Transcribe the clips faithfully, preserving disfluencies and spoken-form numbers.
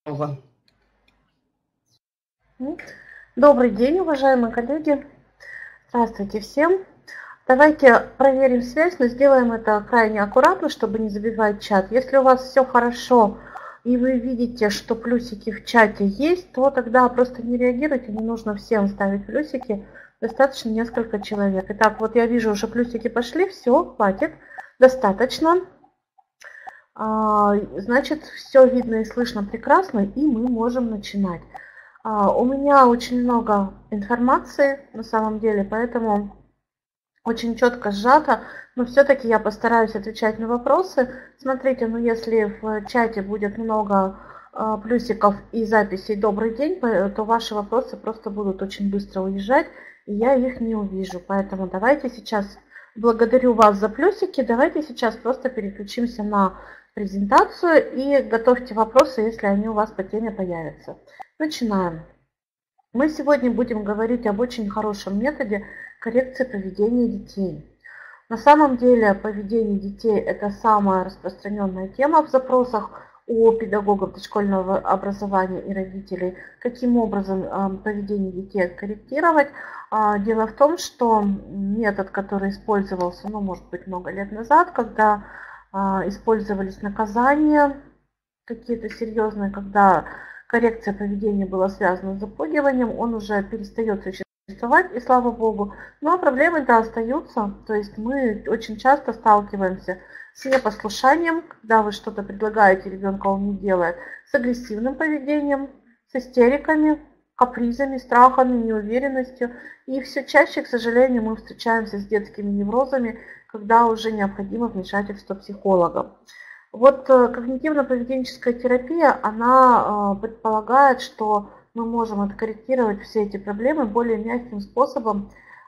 Ого. Добрый день, уважаемые коллеги. Здравствуйте всем. Давайте проверим связь, но сделаем это крайне аккуратно, чтобы не забивать чат. Если у вас все хорошо и вы видите, что плюсики в чате есть, то тогда просто не реагируйте, не нужно всем ставить плюсики, достаточно несколько человек. Итак, вот я вижу, уже плюсики пошли, все, хватит, достаточно. Значит, все видно и слышно прекрасно, и мы можем начинать. У меня очень много информации на самом деле, поэтому очень четко сжато, но все-таки я постараюсь отвечать на вопросы. Смотрите, ну если в чате будет много плюсиков и записей «Добрый день», то ваши вопросы просто будут очень быстро уезжать, и я их не увижу. Поэтому давайте сейчас, благодарю вас за плюсики, давайте сейчас просто переключимся на презентацию и готовьте вопросы, если они у вас по теме появятся. Начинаем. Мы сегодня будем говорить об очень хорошем методе коррекции поведения детей. На самом деле поведение детей – это самая распространенная тема в запросах у педагогов дошкольного образования и родителей. Каким образом поведение детей корректировать? Дело в том, что метод, который использовался, ну, может быть, много лет назад, когда использовались наказания какие-то серьезные, когда коррекция поведения была связана с запугиванием, он уже перестает существовать, и слава богу. Но проблемы-то остаются, то есть мы очень часто сталкиваемся с непослушанием, когда вы что-то предлагаете, ребенка он не делает, с агрессивным поведением, с истериками, капризами, страхами, неуверенностью. И все чаще, к сожалению, мы встречаемся с детскими неврозами, когда уже необходимо вмешательство психолога. Вот когнитивно-поведенческая терапия, она предполагает, что мы можем откорректировать все эти проблемы более мягким способом,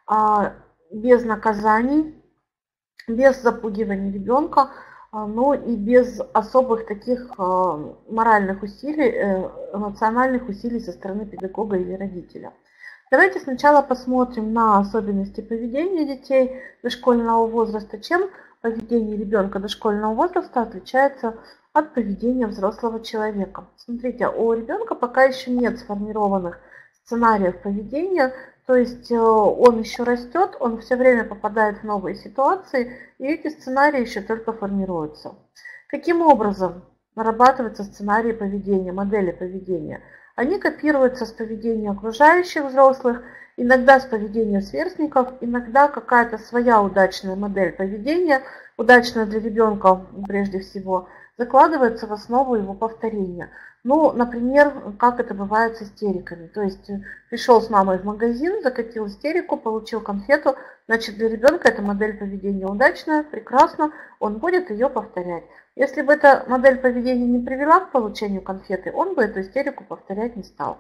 без наказаний, без запугивания ребенка, ну и без особых таких моральных усилий, эмоциональных усилий со стороны педагога или родителя. Давайте сначала посмотрим на особенности поведения детей дошкольного возраста, чем поведение ребенка дошкольного возраста отличается от поведения взрослого человека. Смотрите, у ребенка пока еще нет сформированных сценариев поведения, то есть он еще растет, он все время попадает в новые ситуации, и эти сценарии еще только формируются. Каким образом нарабатываются сценарии поведения, модели поведения? Они копируются с поведения окружающих взрослых, иногда с поведения сверстников, иногда какая-то своя удачная модель поведения, удачная для ребенка прежде всего, закладывается в основу его повторения. Ну, например, как это бывает с истериками. То есть пришел с мамой в магазин, закатил истерику, получил конфету, значит для ребенка эта модель поведения удачная, прекрасно, он будет ее повторять. Если бы эта модель поведения не привела к получению конфеты, он бы эту истерику повторять не стал.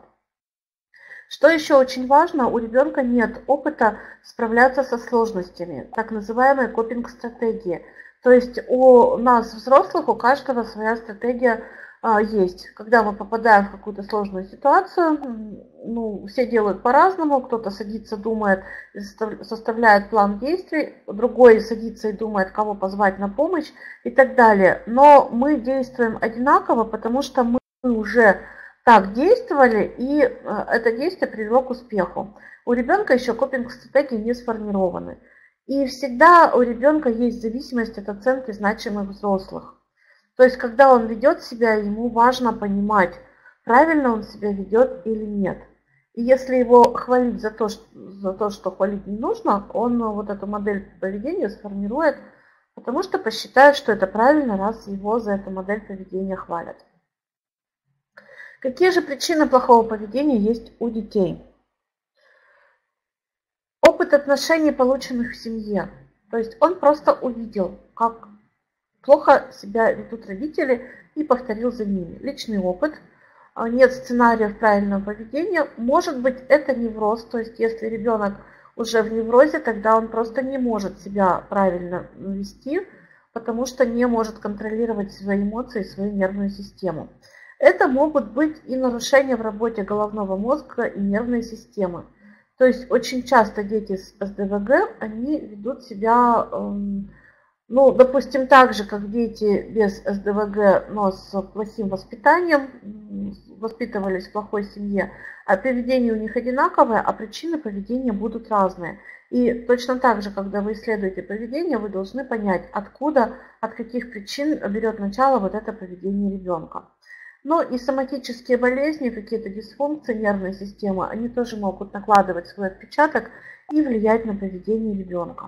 Что еще очень важно, у ребенка нет опыта справляться со сложностями, так называемые копинг-стратегии. То есть у нас, взрослых, у каждого своя стратегия а, есть. Когда мы попадаем в какую-то сложную ситуацию, ну, все делают по-разному, кто-то садится, думает, составляет план действий, другой садится и думает, кого позвать на помощь и так далее. Но мы действуем одинаково, потому что мы уже так действовали, и это действие привело к успеху. У ребенка еще копинг-стратегии не сформированы. И всегда у ребенка есть зависимость от оценки значимых взрослых. То есть, когда он ведет себя, ему важно понимать, правильно он себя ведет или нет. И если его хвалить за то, что, за то, что хвалить не нужно, он вот эту модель поведения сформирует, потому что посчитает, что это правильно, раз его за эту модель поведения хвалят. Какие же причины плохого поведения есть у детей? Опыт отношений, полученных в семье. То есть он просто увидел, как плохо себя ведут родители, и повторил за ними. Личный опыт, нет сценариев правильного поведения. Может быть, это невроз, то есть если ребенок уже в неврозе, тогда он просто не может себя правильно вести, потому что не может контролировать свои эмоции, свою нервную систему. Это могут быть и нарушения в работе головного мозга и нервной системы. То есть очень часто дети с эс дэ вэ гэ, они ведут себя, ну, допустим, так же, как дети без эс дэ вэ гэ, но с плохим воспитанием, воспитывались в плохой семье, а поведение у них одинаковое, а причины поведения будут разные. И точно так же, когда вы исследуете поведение, вы должны понять, откуда, от каких причин берет начало вот это поведение ребенка. Но и соматические болезни, какие-то дисфункции нервной системы, они тоже могут накладывать свой отпечаток и влиять на поведение ребенка.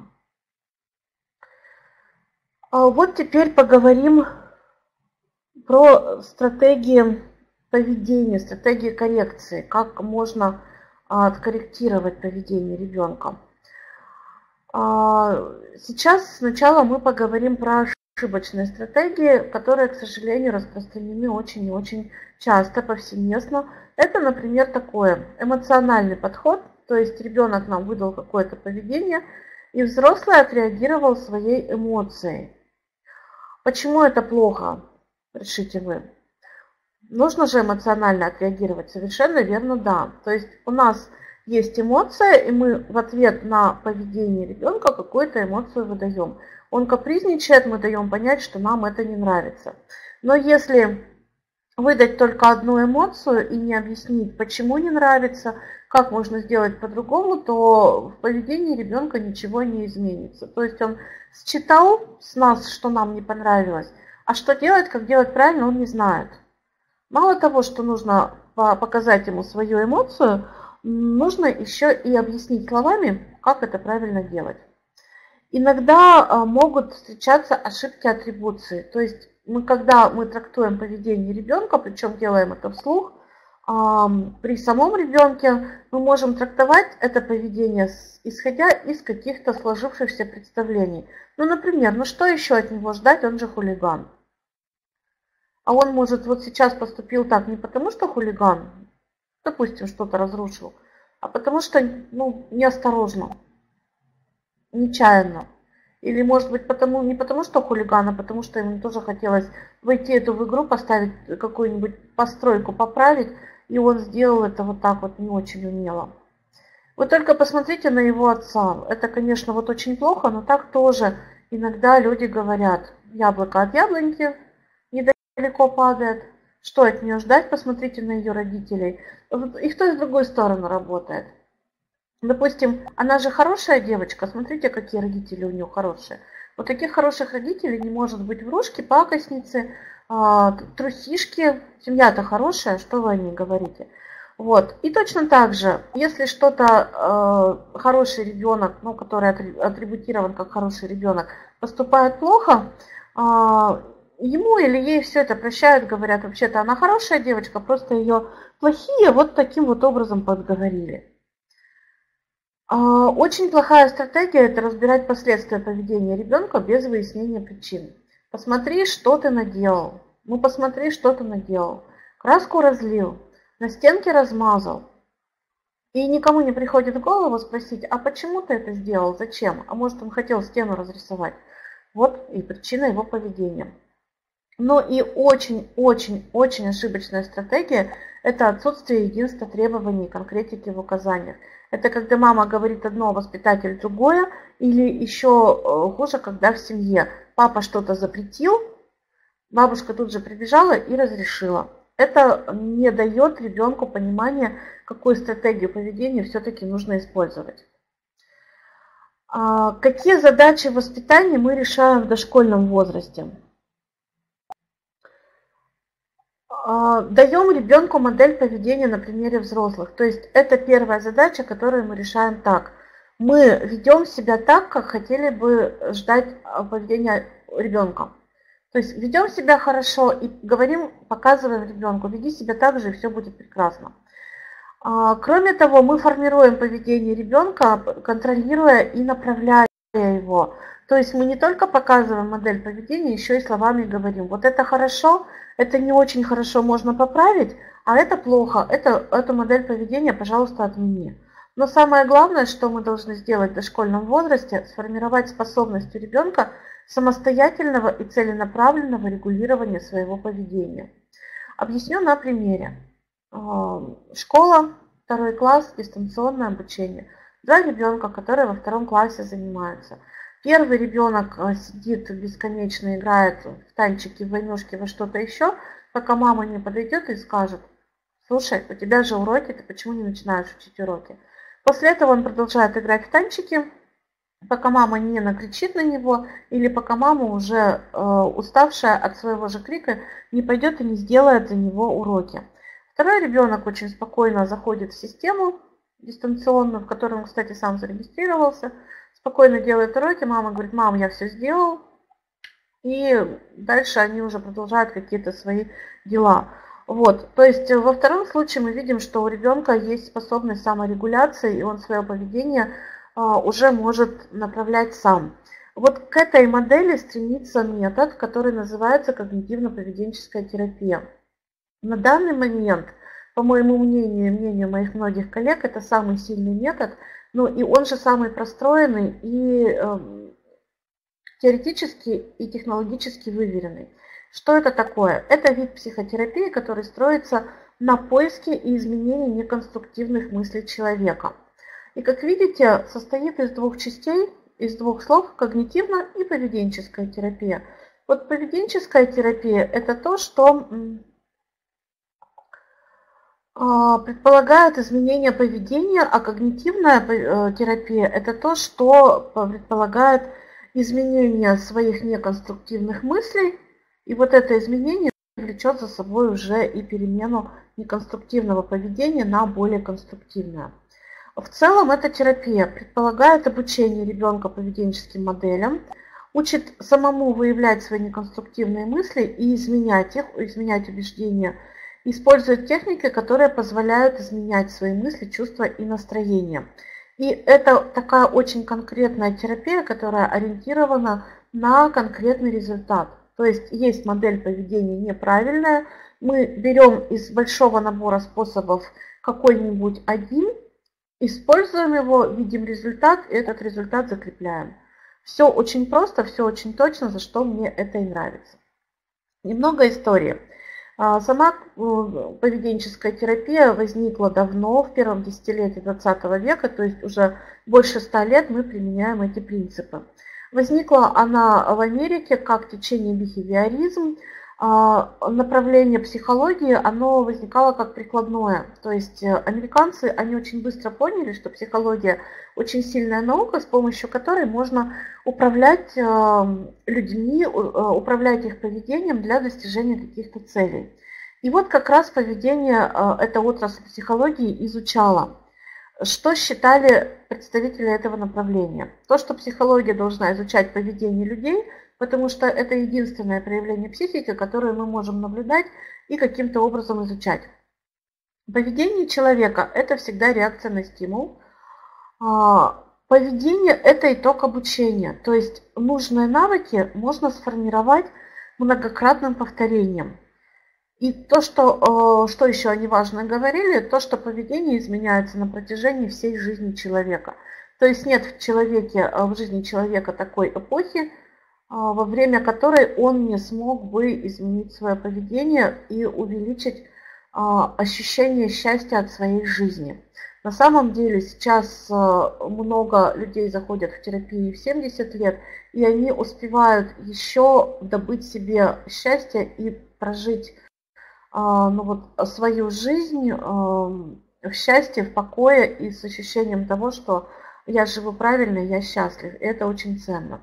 Вот теперь поговорим про стратегии поведения, стратегии коррекции, как можно откорректировать поведение ребенка. Сейчас сначала мы поговорим про ошибочные стратегии, которые, к сожалению, распространены очень и очень часто, повсеместно. Это, например, такое эмоциональный подход, то есть ребенок нам выдал какое-то поведение, и взрослый отреагировал своей эмоцией. Почему это плохо, решите вы? Нужно же эмоционально отреагировать, совершенно верно, да. То есть у нас есть эмоция, и мы в ответ на поведение ребенка какую-то эмоцию выдаем. Он капризничает, мы даем понять, что нам это не нравится. Но если выдать только одну эмоцию и не объяснить, почему не нравится, как можно сделать по-другому, то в поведении ребенка ничего не изменится. То есть он считал с нас, что нам не понравилось, а что делать, как делать правильно, он не знает. Мало того, что нужно показать ему свою эмоцию, нужно еще и объяснить словами, как это правильно делать. Иногда могут встречаться ошибки атрибуции. То есть мы, когда мы трактуем поведение ребенка, причем делаем это вслух, при самом ребенке мы можем трактовать это поведение, исходя из каких-то сложившихся представлений. Ну, например, ну что еще от него ждать, он же хулиган. А он, может, вот сейчас поступил так не потому, что хулиган, допустим, что-то разрушил, а потому что, ну, неосторожно, нечаянно. Или, может быть, потому, не потому, что хулиган, а потому, что ему тоже хотелось войти эту в игру, поставить какую-нибудь постройку, поправить, и он сделал это вот так вот не очень умело. Вы только посмотрите на его отца. Это, конечно, вот очень плохо, но так тоже иногда люди говорят: яблоко от яблоньки недалеко падает. Что от нее ждать? Посмотрите на ее родителей. И в той, и с другой стороны работает. Допустим, она же хорошая девочка, смотрите, какие родители у нее хорошие. Вот таких хороших родителей не может быть: врушки, пакостницы, трусишки. Семья-то хорошая, что вы о ней говорите? Вот. И точно так же, если что-то э, хороший ребенок, ну, который атрибутирован как хороший ребенок, поступает плохо, э, ему или ей все это прощают, говорят: вообще-то она хорошая девочка, просто ее плохие вот таким вот образом подговорили. Очень плохая стратегия – это разбирать последствия поведения ребенка без выяснения причин. Посмотри, что ты наделал. Ну, посмотри, что ты наделал. Краску разлил, на стенке размазал. И никому не приходит в голову спросить: а почему ты это сделал, зачем? А может, он хотел стену разрисовать. Вот и причина его поведения. Но и очень-очень-очень ошибочная стратегия – это отсутствие единства требований и конкретики в указаниях. Это когда мама говорит одно, воспитатель другое, или еще хуже, когда в семье папа что-то запретил, бабушка тут же прибежала и разрешила. Это не дает ребенку понимания, какую стратегию поведения все-таки нужно использовать. Какие задачи воспитания мы решаем в дошкольном возрасте? Даем ребенку модель поведения на примере взрослых. То есть это первая задача, которую мы решаем так. Мы ведем себя так, как хотели бы ждать поведения ребенка. То есть ведем себя хорошо и говорим, показываем ребенку: веди себя так же, и все будет прекрасно. Кроме того, мы формируем поведение ребенка, контролируя и направляя его. То есть мы не только показываем модель поведения, еще и словами говорим: вот это хорошо, это не очень хорошо, можно поправить, а это плохо, это, эту модель поведения, пожалуйста, отмени. Но самое главное, что мы должны сделать в дошкольном возрасте, сформировать способность у ребенка самостоятельного и целенаправленного регулирования своего поведения. Объясню на примере. Школа, второй класс, дистанционное обучение. Два ребенка, которые во втором классе занимаются. Первый ребенок сидит бесконечно, играет в танчики, в войнушки, во что-то еще, пока мама не подойдет и скажет: слушай, у тебя же уроки, ты почему не начинаешь учить уроки? После этого он продолжает играть в танчики, пока мама не накричит на него, или пока мама уже э, уставшая от своего же крика не пойдет и не сделает за него уроки. Второй ребенок очень спокойно заходит в систему дистанционную, в которой он, кстати, сам зарегистрировался, спокойно делает уроки, мама говорит: мам, я все сделал, и дальше они уже продолжают какие-то свои дела. Вот, то есть во втором случае мы видим, что у ребенка есть способность саморегуляции, и он свое поведение а, уже может направлять сам. Вот к этой модели стремится метод, который называется когнитивно-поведенческая терапия. На данный момент, по моему мнению и мнению моих многих коллег, это самый сильный метод, ну и он же самый простроенный и э, теоретически и технологически выверенный. Что это такое? Это вид психотерапии, который строится на поиске и изменении неконструктивных мыслей человека. И, как видите, состоит из двух частей, из двух слов: когнитивно- и поведенческая терапия. Вот поведенческая терапия – это то, что предполагает изменение поведения, а когнитивная терапия – это то, что предполагает изменение своих неконструктивных мыслей, и вот это изменение влечет за собой уже и перемену неконструктивного поведения на более конструктивное. В целом эта терапия предполагает обучение ребенка поведенческим моделям, учит самому выявлять свои неконструктивные мысли и изменять их, изменять убеждения, использует техники, которые позволяют изменять свои мысли, чувства и настроения. И это такая очень конкретная терапия, которая ориентирована на конкретный результат. То есть есть модель поведения неправильная, мы берем из большого набора способов какой-нибудь один, используем его, видим результат, и этот результат закрепляем. Все очень просто, все очень точно, за что мне это и нравится. Немного истории. Сама поведенческая терапия возникла давно, в первом десятилетии двадцатого века, то есть уже больше ста лет мы применяем эти принципы. Возникла она в Америке как течение бихевиоризм. Направление психологии, оно возникало как прикладное. То есть американцы, они очень быстро поняли, что психология очень сильная наука, с помощью которой можно управлять людьми, управлять их поведением для достижения каких-то целей. И вот как раз поведение эта отрасль психологии изучала. Что считали представители этого направления? То, что психология должна изучать поведение людей, потому что это единственное проявление психики, которое мы можем наблюдать и каким-то образом изучать. Поведение человека – это всегда реакция на стимул. Поведение – это итог обучения, то есть нужные навыки можно сформировать многократным повторением. И то, что, что еще они важно говорили, то, что поведение изменяется на протяжении всей жизни человека. То есть нет в человеке, в жизни человека такой эпохи, во время которой он не смог бы изменить свое поведение и увеличить ощущение счастья от своей жизни. На самом деле сейчас много людей заходят в терапию в семьдесят лет, и они успевают еще добыть себе счастье и прожить ну вот, свою жизнь в счастье, в покое и с ощущением того, что я живу правильно, я счастлив. И это очень ценно.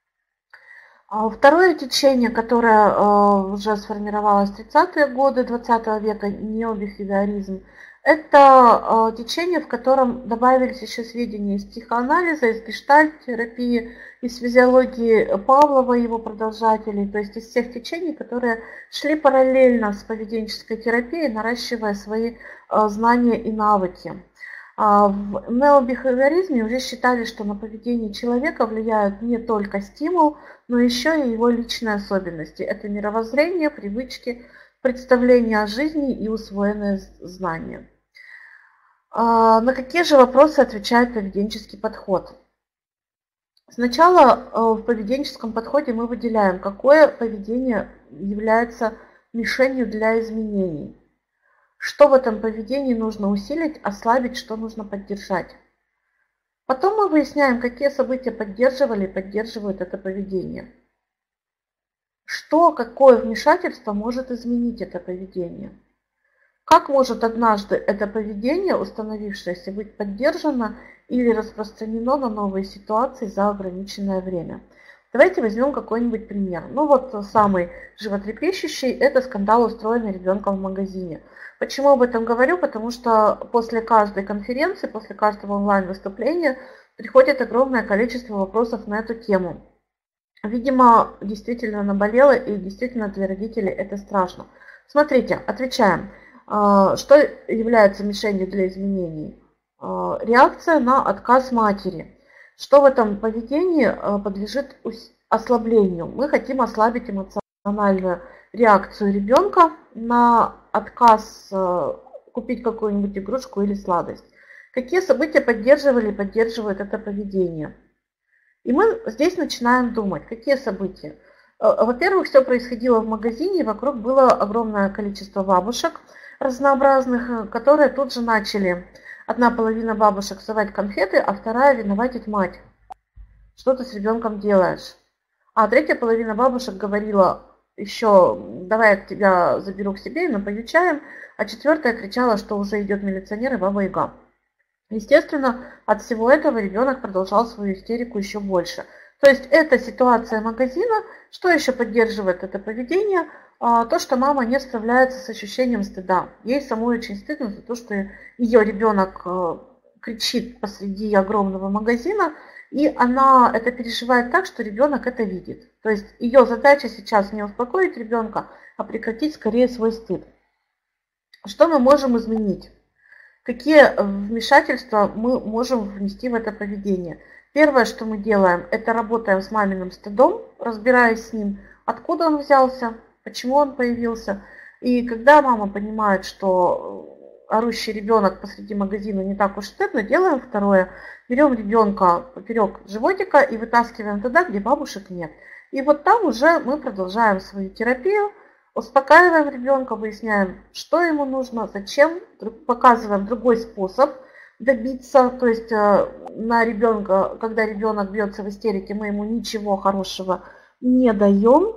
Второе течение, которое уже сформировалось в тридцатые годы двадцатого века, необихевиоризм, это течение, в котором добавились еще сведения из психоанализа, из гештальт-терапии, из физиологии Павлова и его продолжателей, то есть из всех течений, которые шли параллельно с поведенческой терапией, наращивая свои знания и навыки. В необихевиоризме уже считали, что на поведение человека влияют не только стимул, но еще и его личные особенности. Это мировоззрение, привычки, представления о жизни и усвоенные знания. На какие же вопросы отвечает поведенческий подход? Сначала в поведенческом подходе мы выделяем, какое поведение является мишенью для изменений. Что в этом поведении нужно усилить, ослабить, что нужно поддержать. Потом мы выясняем, какие события поддерживали и поддерживают это поведение. Что, какое вмешательство может изменить это поведение. Как может однажды это поведение, установившееся, быть поддержано или распространено на новые ситуации за ограниченное время? Давайте возьмем какой-нибудь пример. Ну вот самый животрепещущий – это скандал, устроенный ребенком в магазине. Почему об этом говорю? Потому что после каждой конференции, после каждого онлайн-выступления приходит огромное количество вопросов на эту тему. Видимо, действительно наболело, и действительно для родителей это страшно. Смотрите, отвечаем. Что является мишенью для изменений? Реакция на отказ матери. Что в этом поведении подлежит ослаблению? Мы хотим ослабить эмоциональную реакцию ребенка на отказ купить какую-нибудь игрушку или сладость. Какие события поддерживали и поддерживают это поведение? И мы здесь начинаем думать, какие события. Во-первых, все происходило в магазине, вокруг было огромное количество бабушек разнообразных, которые тут же начали, одна половина бабушек совать конфеты, а вторая виноватить мать. Что ты с ребенком делаешь? А третья половина бабушек говорила еще, давай я тебя заберу к себе и напою чаем, а четвертая кричала, что уже идет милиционер и баба Яга. Естественно, от всего этого ребенок продолжал свою истерику еще больше. То есть это ситуация магазина. Что еще поддерживает это поведение? То, что мама не справляется с ощущением стыда. Ей самой очень стыдно за то, что ее ребенок кричит посреди огромного магазина, и она это переживает так, что ребенок это видит. То есть ее задача сейчас не успокоить ребенка, а прекратить скорее свой стыд. Что мы можем изменить? Какие вмешательства мы можем внести в это поведение? Первое, что мы делаем, это работаем с маминым стыдом, разбираясь с ним, откуда он взялся, почему он появился. И когда мама понимает, что орущий ребенок посреди магазина не так уж стыдно, делаем второе. Берем ребенка поперек животика и вытаскиваем туда, где бабушек нет. И вот там уже мы продолжаем свою терапию, успокаиваем ребенка, выясняем, что ему нужно, зачем, показываем другой способ добиться. То есть на ребенка, когда ребенок бьется в истерике, мы ему ничего хорошего не даем.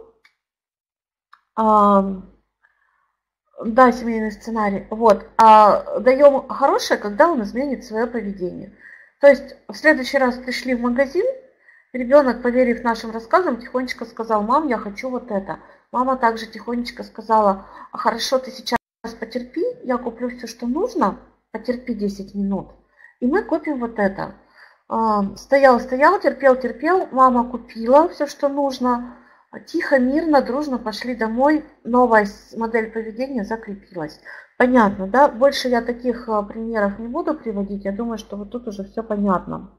Да, семейный сценарий. Вот. А даем хорошее, когда он изменит свое поведение. То есть в следующий раз пришли в магазин, ребенок, поверив нашим рассказам, тихонечко сказал: мам, я хочу вот это. Мама также тихонечко сказала: хорошо, ты сейчас потерпи, я куплю все, что нужно, потерпи десять минут, и мы купим вот это. Стоял, стоял, терпел, терпел, мама купила все, что нужно. Тихо, мирно, дружно пошли домой. Новая модель поведения закрепилась. Понятно, да? Больше я таких примеров не буду приводить. Я думаю, что вот тут уже все понятно.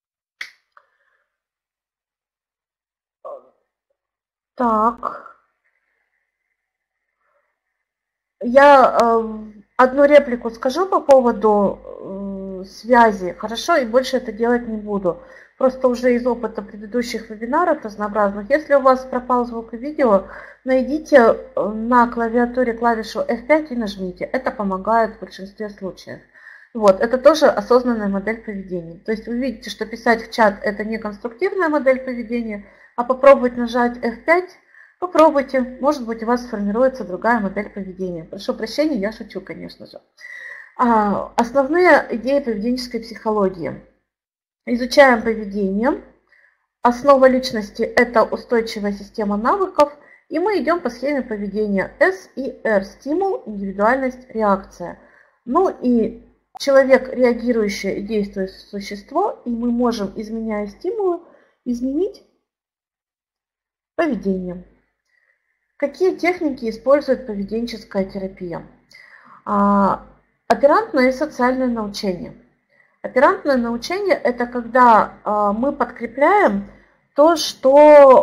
Так. Я одну реплику скажу по поводу связи. Хорошо, и больше это делать не буду. Просто уже из опыта предыдущих вебинаров разнообразных, если у вас пропал звук и видео, найдите на клавиатуре клавишу эф пять и нажмите. Это помогает в большинстве случаев. Вот, это тоже осознанная модель поведения. То есть вы видите, что писать в чат это не конструктивная модель поведения, а попробовать нажать эф пять, попробуйте, может быть у вас сформируется другая модель поведения. Прошу прощения, я шучу, конечно же. Основные идеи поведенческой психологии. Изучаем поведение. Основа личности – это устойчивая система навыков. И мы идем по схеме поведения эс и эр. Стимул, индивидуальность, реакция. Ну и человек, реагирующее и действующее существо. И мы можем, изменяя стимулы, изменить поведение. Какие техники использует поведенческая терапия? Оперантное и социальное научение. Оперантное научение – это когда э, мы подкрепляем то, что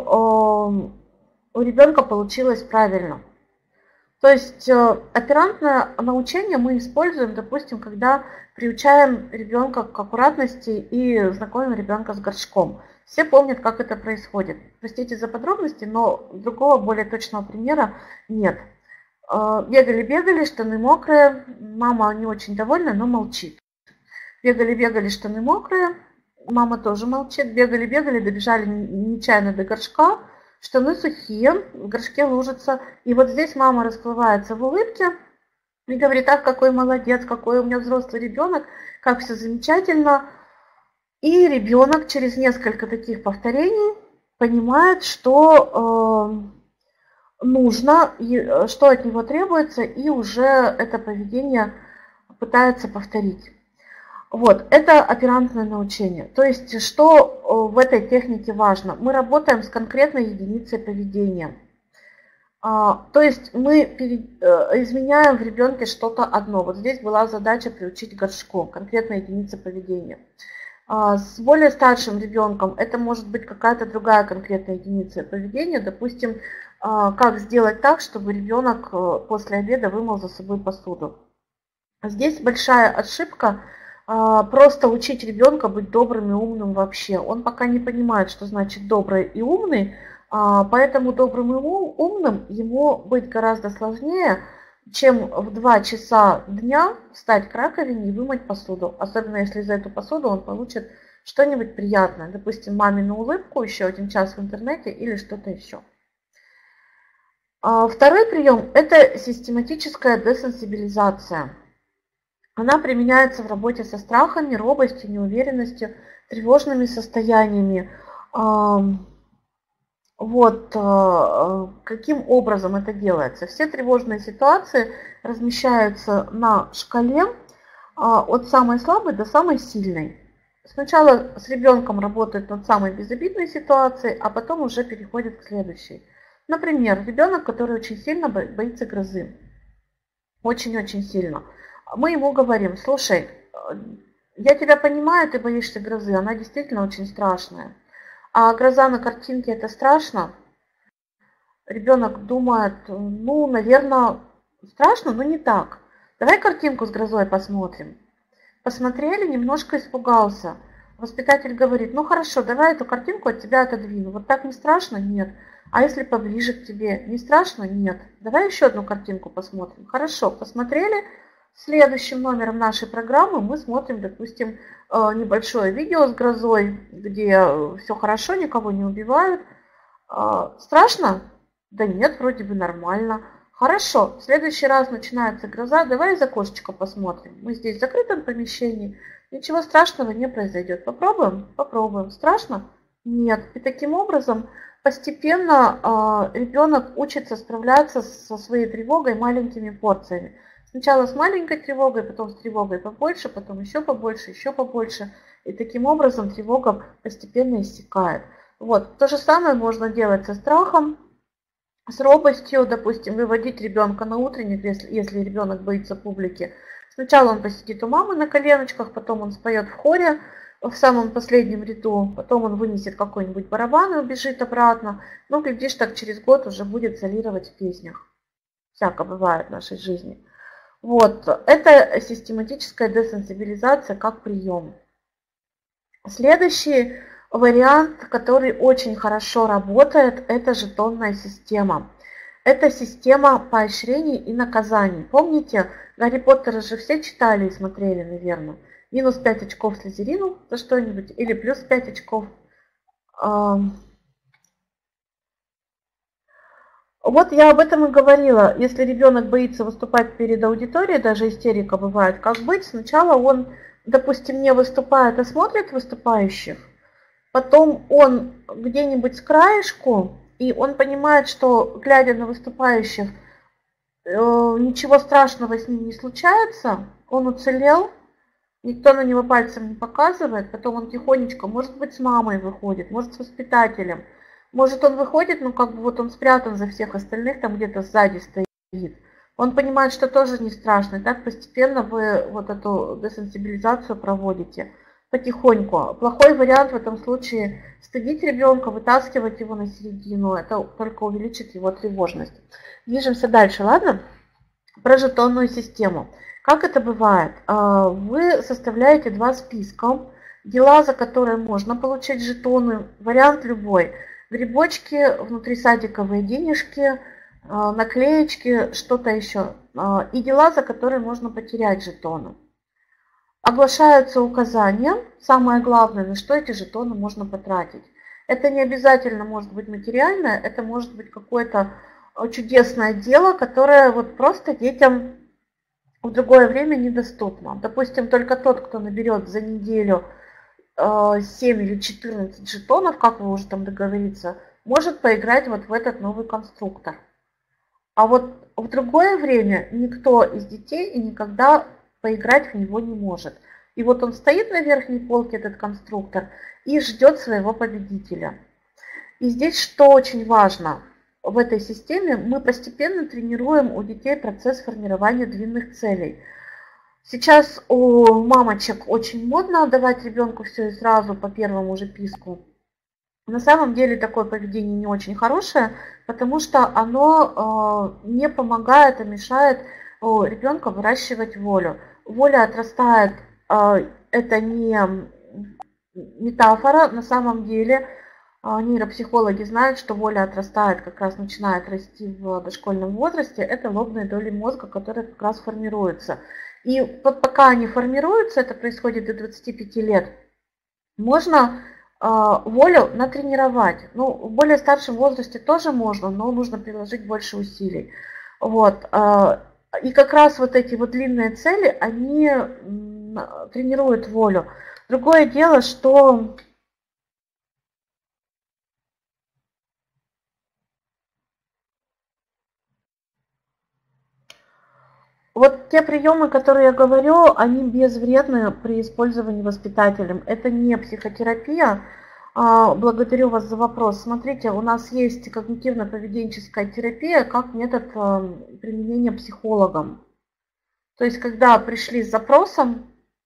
э, у ребенка получилось правильно. То есть э, оперантное научение мы используем, допустим, когда приучаем ребенка к аккуратности и знакомим ребенка с горшком. Все помнят, как это происходит. Простите за подробности, но другого более точного примера нет. Э, бегали-бегали, штаны мокрые, мама не очень довольна, но молчит. Бегали-бегали, штаны мокрые, мама тоже молчит. Бегали-бегали, добежали нечаянно до горшка, штаны сухие, в горшке лужица. И вот здесь мама расплывается в улыбке, и говорит: ах, какой молодец, какой у меня взрослый ребенок, как все замечательно. И ребенок через несколько таких повторений понимает, что э, нужно, и, что от него требуется, и уже это поведение пытается повторить. Вот, это оперантное научение. То есть, что в этой технике важно? Мы работаем с конкретной единицей поведения. А, то есть мы перед, э, изменяем в ребенке что-то одно. Вот здесь была задача приучить горшку, конкретная единица поведения. А, с более старшим ребенком это может быть какая-то другая конкретная единица поведения. Допустим, а, как сделать так, чтобы ребенок после обеда вымыл за собой посуду. Здесь большая ошибка. Просто учить ребенка быть добрым и умным вообще. Он пока не понимает, что значит добрый и умный, поэтому добрым и умным ему быть гораздо сложнее, чем в два часа дня встать к раковине и вымыть посуду. Особенно если за эту посуду он получит что-нибудь приятное. Допустим, мамину улыбку, еще один час в интернете или что-то еще. Второй прием – это систематическая десенсибилизация. Она применяется в работе со страхами, робостью, неуверенностью, тревожными состояниями. Вот каким образом это делается. Все тревожные ситуации размещаются на шкале от самой слабой до самой сильной. Сначала с ребенком работают над самой безобидной ситуацией, а потом уже переходят к следующей. Например, ребенок, который очень сильно боится грозы. Очень-очень сильно. Мы ему говорим: слушай, я тебя понимаю, ты боишься грозы, она действительно очень страшная. А гроза на картинке — это страшно? Ребенок думает: ну, наверное, страшно, но не так. Давай картинку с грозой посмотрим. Посмотрели, немножко испугался. Воспитатель говорит: ну хорошо, давай эту картинку от тебя отодвину. Вот так не страшно? Нет. А если поближе к тебе? Не страшно? Нет. Давай еще одну картинку посмотрим. Хорошо, посмотрели. Следующим номером нашей программы мы смотрим, допустим, небольшое видео с грозой, где все хорошо, никого не убивают. Страшно? Да нет, вроде бы нормально. Хорошо, в следующий раз начинается гроза, давай из окошечка посмотрим. Мы здесь в закрытом помещении, ничего страшного не произойдет. Попробуем? Попробуем. Страшно? Нет. И таким образом постепенно ребенок учится справляться со своей тревогой маленькими порциями. Сначала с маленькой тревогой, потом с тревогой побольше, потом еще побольше, еще побольше. И таким образом тревога постепенно иссякает. Вот. То же самое можно делать со страхом, с робостью. Допустим, выводить ребенка на утренник, если, если ребенок боится публики. Сначала он посидит у мамы на коленочках, потом он споет в хоре в самом последнем ряду, потом он вынесет какой-нибудь барабан и убежит обратно. Ну, глядишь, так через год уже будет солировать в песнях. Всяко бывает в нашей жизни. Вот, это систематическая десенсибилизация как прием. Следующий вариант, который очень хорошо работает, это жетонная система. Это система поощрений и наказаний. Помните, Гарри Поттера же все читали и смотрели, наверное. Минус пять очков Слизерину за что-нибудь или плюс пять очков. Вот я об этом и говорила. Если ребенок боится выступать перед аудиторией, даже истерика бывает, как быть? Сначала он, допустим, не выступает, а смотрит выступающих. Потом он где-нибудь с краешку, и он понимает, что, глядя на выступающих, ничего страшного с ним не случается. Он уцелел, никто на него пальцем не показывает. Потом он тихонечко, может быть, с мамой выходит, может, с воспитателем. Может, он выходит, но как бы вот он спрятан за всех остальных, там где-то сзади стоит. Он понимает, что тоже не страшно. И так постепенно вы вот эту десенсибилизацию проводите потихоньку. Плохой вариант в этом случае — стыдить ребенка, вытаскивать его на середину. Это только увеличит его тревожность. Движемся дальше, ладно? Про жетонную систему. Как это бывает? Вы составляете два списка. Дела, за которые можно получить жетоны. Вариант любой. Грибочки, внутрисадиковые денежки, наклеечки, что-то еще. И дела, за которые можно потерять жетоны. Оглашаются указания, самое главное, на что эти жетоны можно потратить. Это не обязательно может быть материальное, это может быть какое-то чудесное дело, которое вот просто детям в другое время недоступно. Допустим, только тот, кто наберет за неделю семь или четырнадцать жетонов, как вы уже там договориться, может поиграть вот в этот новый конструктор. А вот в другое время никто из детей и никогда поиграть в него не может. И вот он стоит на верхней полке, этот конструктор, и ждет своего победителя. И здесь что очень важно, в этой системе мы постепенно тренируем у детей процесс формирования длинных целей. Сейчас у мамочек очень модно давать ребенку все и сразу по первому же писку. На самом деле такое поведение не очень хорошее, потому что оно э, не помогает, а мешает э, ребенку выращивать волю. Воля отрастает, э, это не метафора, на самом деле э, нейропсихологи знают, что воля отрастает, как раз начинает расти в дошкольном возрасте, это лобные доли мозга, которые как раз формируются. И вот пока они формируются, это происходит до двадцати пяти лет, можно э, волю натренировать. Ну, в более старшем возрасте тоже можно, но нужно приложить больше усилий. Вот. Э, и как раз вот эти вот длинные цели, они м, тренируют волю. Другое дело, что вот те приемы, которые я говорю, они безвредны при использовании воспитателем. Это не психотерапия. Благодарю вас за вопрос. Смотрите, у нас есть когнитивно-поведенческая терапия как метод применения психологом. То есть, когда пришли с запросом,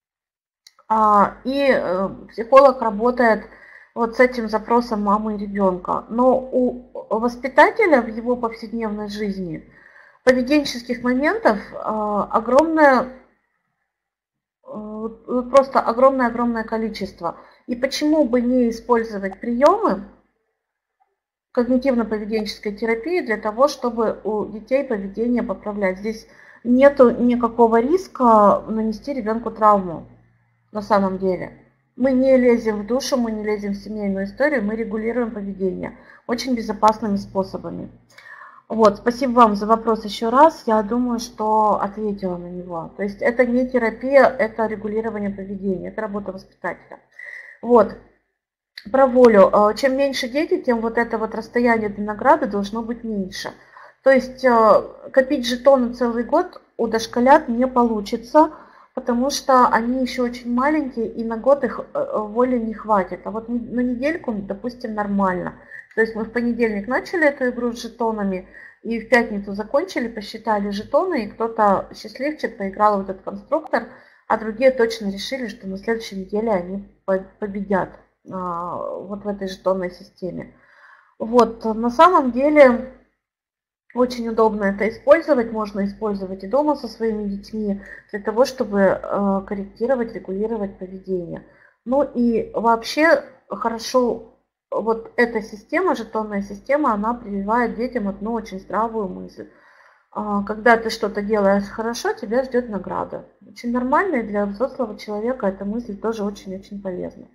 и психолог работает вот с этим запросом мамы и ребенка. Но у воспитателя в его повседневной жизни поведенческих моментов огромное, просто огромное-огромное количество. И почему бы не использовать приемы когнитивно-поведенческой терапии для того, чтобы у детей поведение поправлять? Здесь нету никакого риска нанести ребенку травму на самом деле. Мы не лезем в душу, мы не лезем в семейную историю, мы регулируем поведение очень безопасными способами. Вот, спасибо вам за вопрос еще раз. Я думаю, что ответила на него. То есть это не терапия, это регулирование поведения, это работа воспитателя. Вот, про волю. Чем меньше дети, тем вот это вот расстояние до награды должно быть меньше. То есть копить жетоны целый год у дошколят не получится, потому что они еще очень маленькие, и на год их воли не хватит. А вот на недельку, допустим, нормально. То есть мы в понедельник начали эту игру с жетонами, и в пятницу закончили, посчитали жетоны, и кто-то счастливчик поиграл в этот конструктор, а другие точно решили, что на следующей неделе они победят вот в этой жетонной системе. Вот, на самом деле очень удобно это использовать, можно использовать и дома со своими детьми для того, чтобы корректировать, регулировать поведение. Ну и вообще хорошо. Вот эта система, жетонная система, она прививает детям одну очень здравую мысль. Когда ты что-то делаешь хорошо, тебя ждет награда. Очень нормально, и для взрослого человека эта мысль тоже очень-очень полезна.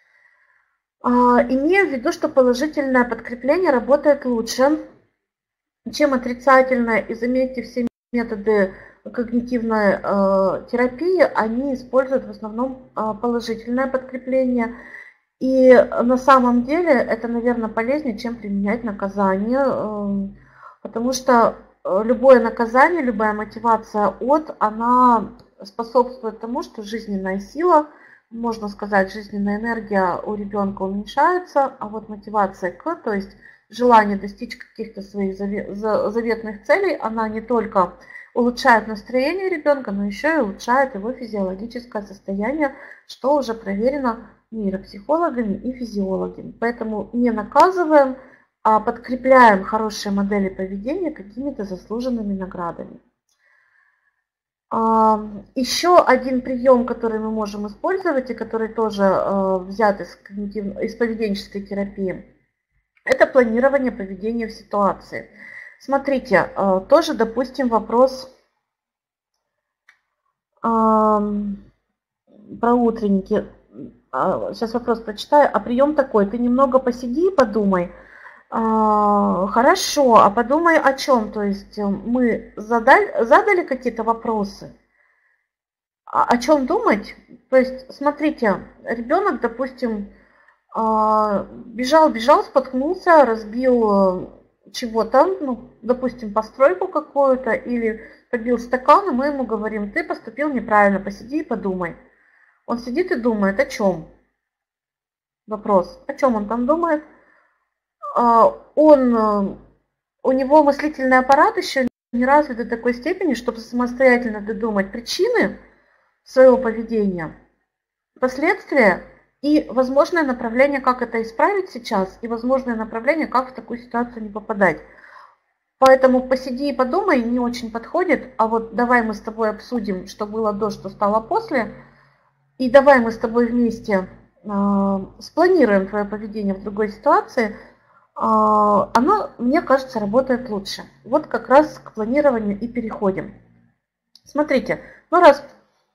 Имея в виду, что положительное подкрепление работает лучше, чем отрицательное. И заметьте, все методы когнитивной терапии, они используют в основном положительное подкрепление. И на самом деле это, наверное, полезнее, чем применять наказание, потому что любое наказание, любая мотивация от, она способствует тому, что жизненная сила, можно сказать, жизненная энергия у ребенка уменьшается, а вот мотивация к, то есть желание достичь каких-то своих заветных целей, она не только улучшает настроение ребенка, но еще и улучшает его физиологическое состояние, что уже проверено нейропсихологами и физиологами. Поэтому не наказываем, а подкрепляем хорошие модели поведения какими-то заслуженными наградами. Еще один прием, который мы можем использовать и который тоже взят из, из поведенческой терапии, это планирование поведения в ситуации. Смотрите, тоже, допустим, вопрос про утренники. Сейчас вопрос прочитаю. А прием такой: ты немного посиди и подумай. Хорошо, а подумай о чем? То есть мы задали, задали какие-то вопросы. о чем думать? То есть, смотрите, ребенок, допустим, бежал, бежал, споткнулся, разбил чего-то, ну, допустим, постройку какую-то или побил стакан, и мы ему говорим: ты поступил неправильно, посиди и подумай. Он сидит и думает, о чем? Вопрос, о чем он там думает? Он, у него мыслительный аппарат еще не развит до такой степени, чтобы самостоятельно додумать причины своего поведения, последствия и возможное направление, как это исправить сейчас, и возможное направление, как в такую ситуацию не попадать. Поэтому посиди и подумай не очень подходит, а вот давай мы с тобой обсудим, что было до, что стало после, и давай мы с тобой вместе э, спланируем твое поведение в другой ситуации, э, оно, мне кажется, работает лучше. Вот как раз к планированию и переходим. Смотрите, ну раз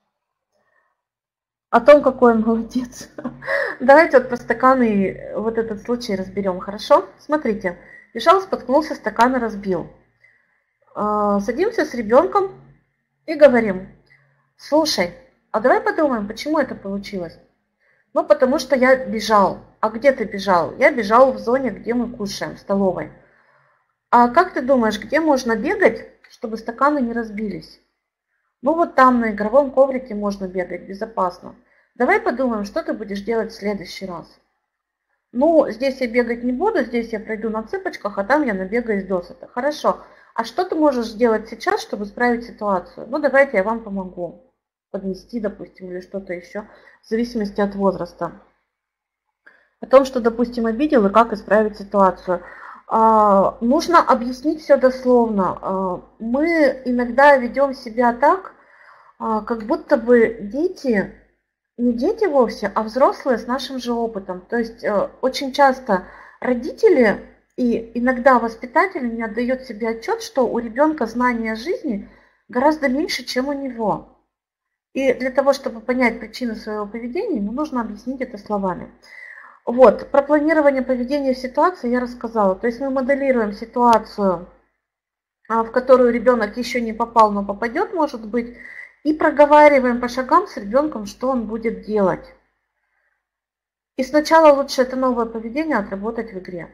о том, какой он молодец, давайте вот про стаканы вот этот случай разберем, хорошо? Смотрите. Бежал, споткнулся, стакан и разбил. Садимся с ребенком и говорим: слушай, а давай подумаем, почему это получилось? Ну, потому что я бежал. А где ты бежал? Я бежал в зоне, где мы кушаем, в столовой. А как ты думаешь, где можно бегать, чтобы стаканы не разбились? Ну, вот там на игровом коврике можно бегать безопасно. Давай подумаем, что ты будешь делать в следующий раз. Ну, здесь я бегать не буду, здесь я пройду на цыпочках, а там я набегаюсь досыта. Хорошо. А что ты можешь сделать сейчас, чтобы исправить ситуацию? Ну, давайте я вам помогу. Поднести, допустим, или что-то еще, в зависимости от возраста. О том, что, допустим, обидел и как исправить ситуацию. А, нужно объяснить все дословно. А, мы иногда ведем себя так, а, как будто бы дети... не дети вовсе, а взрослые с нашим же опытом. То есть э, очень часто родители и иногда воспитатели не отдают себе отчет, что у ребенка знания жизни гораздо меньше, чем у него. И для того, чтобы понять причины своего поведения, ему нужно объяснить это словами. Вот, про планирование поведения в ситуации я рассказала. То есть мы моделируем ситуацию, в которую ребенок еще не попал, но попадет, может быть, и проговариваем по шагам с ребенком, что он будет делать. И сначала лучше это новое поведение отработать в игре.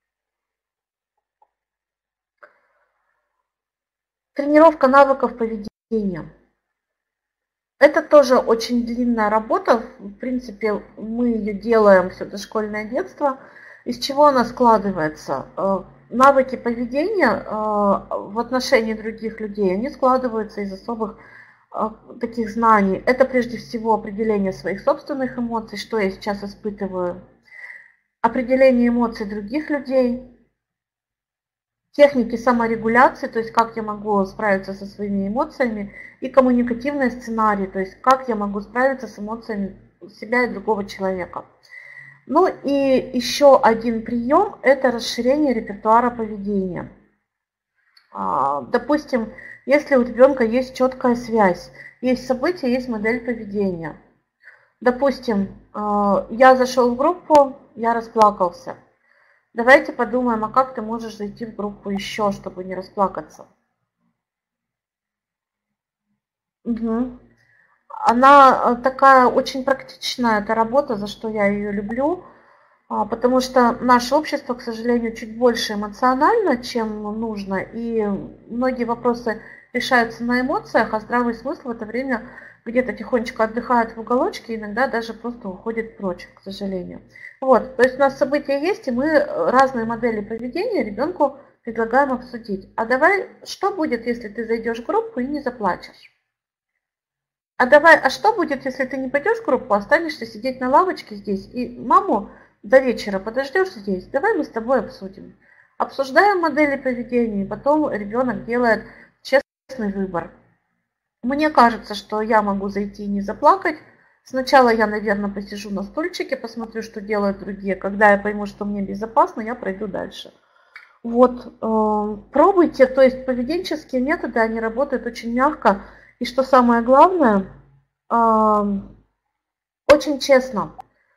Тренировка навыков поведения. Это тоже очень длинная работа. В принципе, мы ее делаем все дошкольное детство. Из чего она складывается? Навыки поведения в отношении других людей, они складываются из особых таких знаний. Это прежде всего определение своих собственных эмоций, что я сейчас испытываю, определение эмоций других людей, техники саморегуляции, то есть как я могу справиться со своими эмоциями, и коммуникативные сценарии, то есть как я могу справиться с эмоциями себя и другого человека. Ну и еще один прием – это расширение репертуара поведения. Допустим, если у ребенка есть четкая связь, есть событие, есть модель поведения. Допустим, я зашел в группу, я расплакался. Давайте подумаем, а как ты можешь зайти в группу еще, чтобы не расплакаться? Угу. Она такая очень практичная, эта работа, за что я ее люблю, потому что наше общество, к сожалению, чуть больше эмоционально, чем нужно, и многие вопросы решаются на эмоциях, а здравый смысл в это время где-то тихонечко отдыхает в уголочке, иногда даже просто уходит прочь, к сожалению. Вот, то есть у нас события есть, и мы разные модели поведения ребенку предлагаем обсудить. А давай, что будет, если ты зайдешь в группу и не заплачешь? А давай, а что будет, если ты не пойдешь в группу, останешься сидеть на лавочке здесь, и маму до вечера подождешь здесь? Давай мы с тобой обсудим. Обсуждаем модели поведения, и потом ребенок делает честный выбор. Мне кажется, что я могу зайти и не заплакать. Сначала я, наверное, посижу на стульчике, посмотрю, что делают другие. Когда я пойму, что мне безопасно, я пройду дальше. Вот, э, пробуйте, то есть поведенческие методы, они работают очень мягко. И что самое главное, э, очень честно.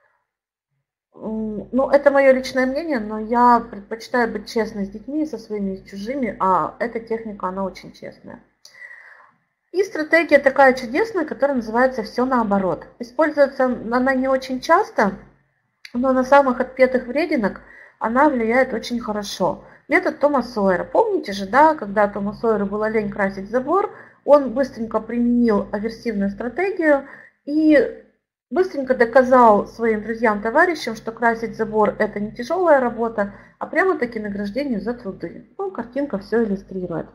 Ну, это мое личное мнение, но я предпочитаю быть честной с детьми, со своими и с чужими, а эта техника, она очень честная. И стратегия такая чудесная, которая называется «все наоборот». Используется она не очень часто, но на самых отпетых врединок она влияет очень хорошо. Метод Тома Сойера. Помните же, да, когда Тому Сойеру было лень красить забор, он быстренько применил аверсивную стратегию и быстренько доказал своим друзьям, товарищам, что красить забор это не тяжелая работа, а прямо-таки награждение за труды. Ну, картинка все иллюстрирует.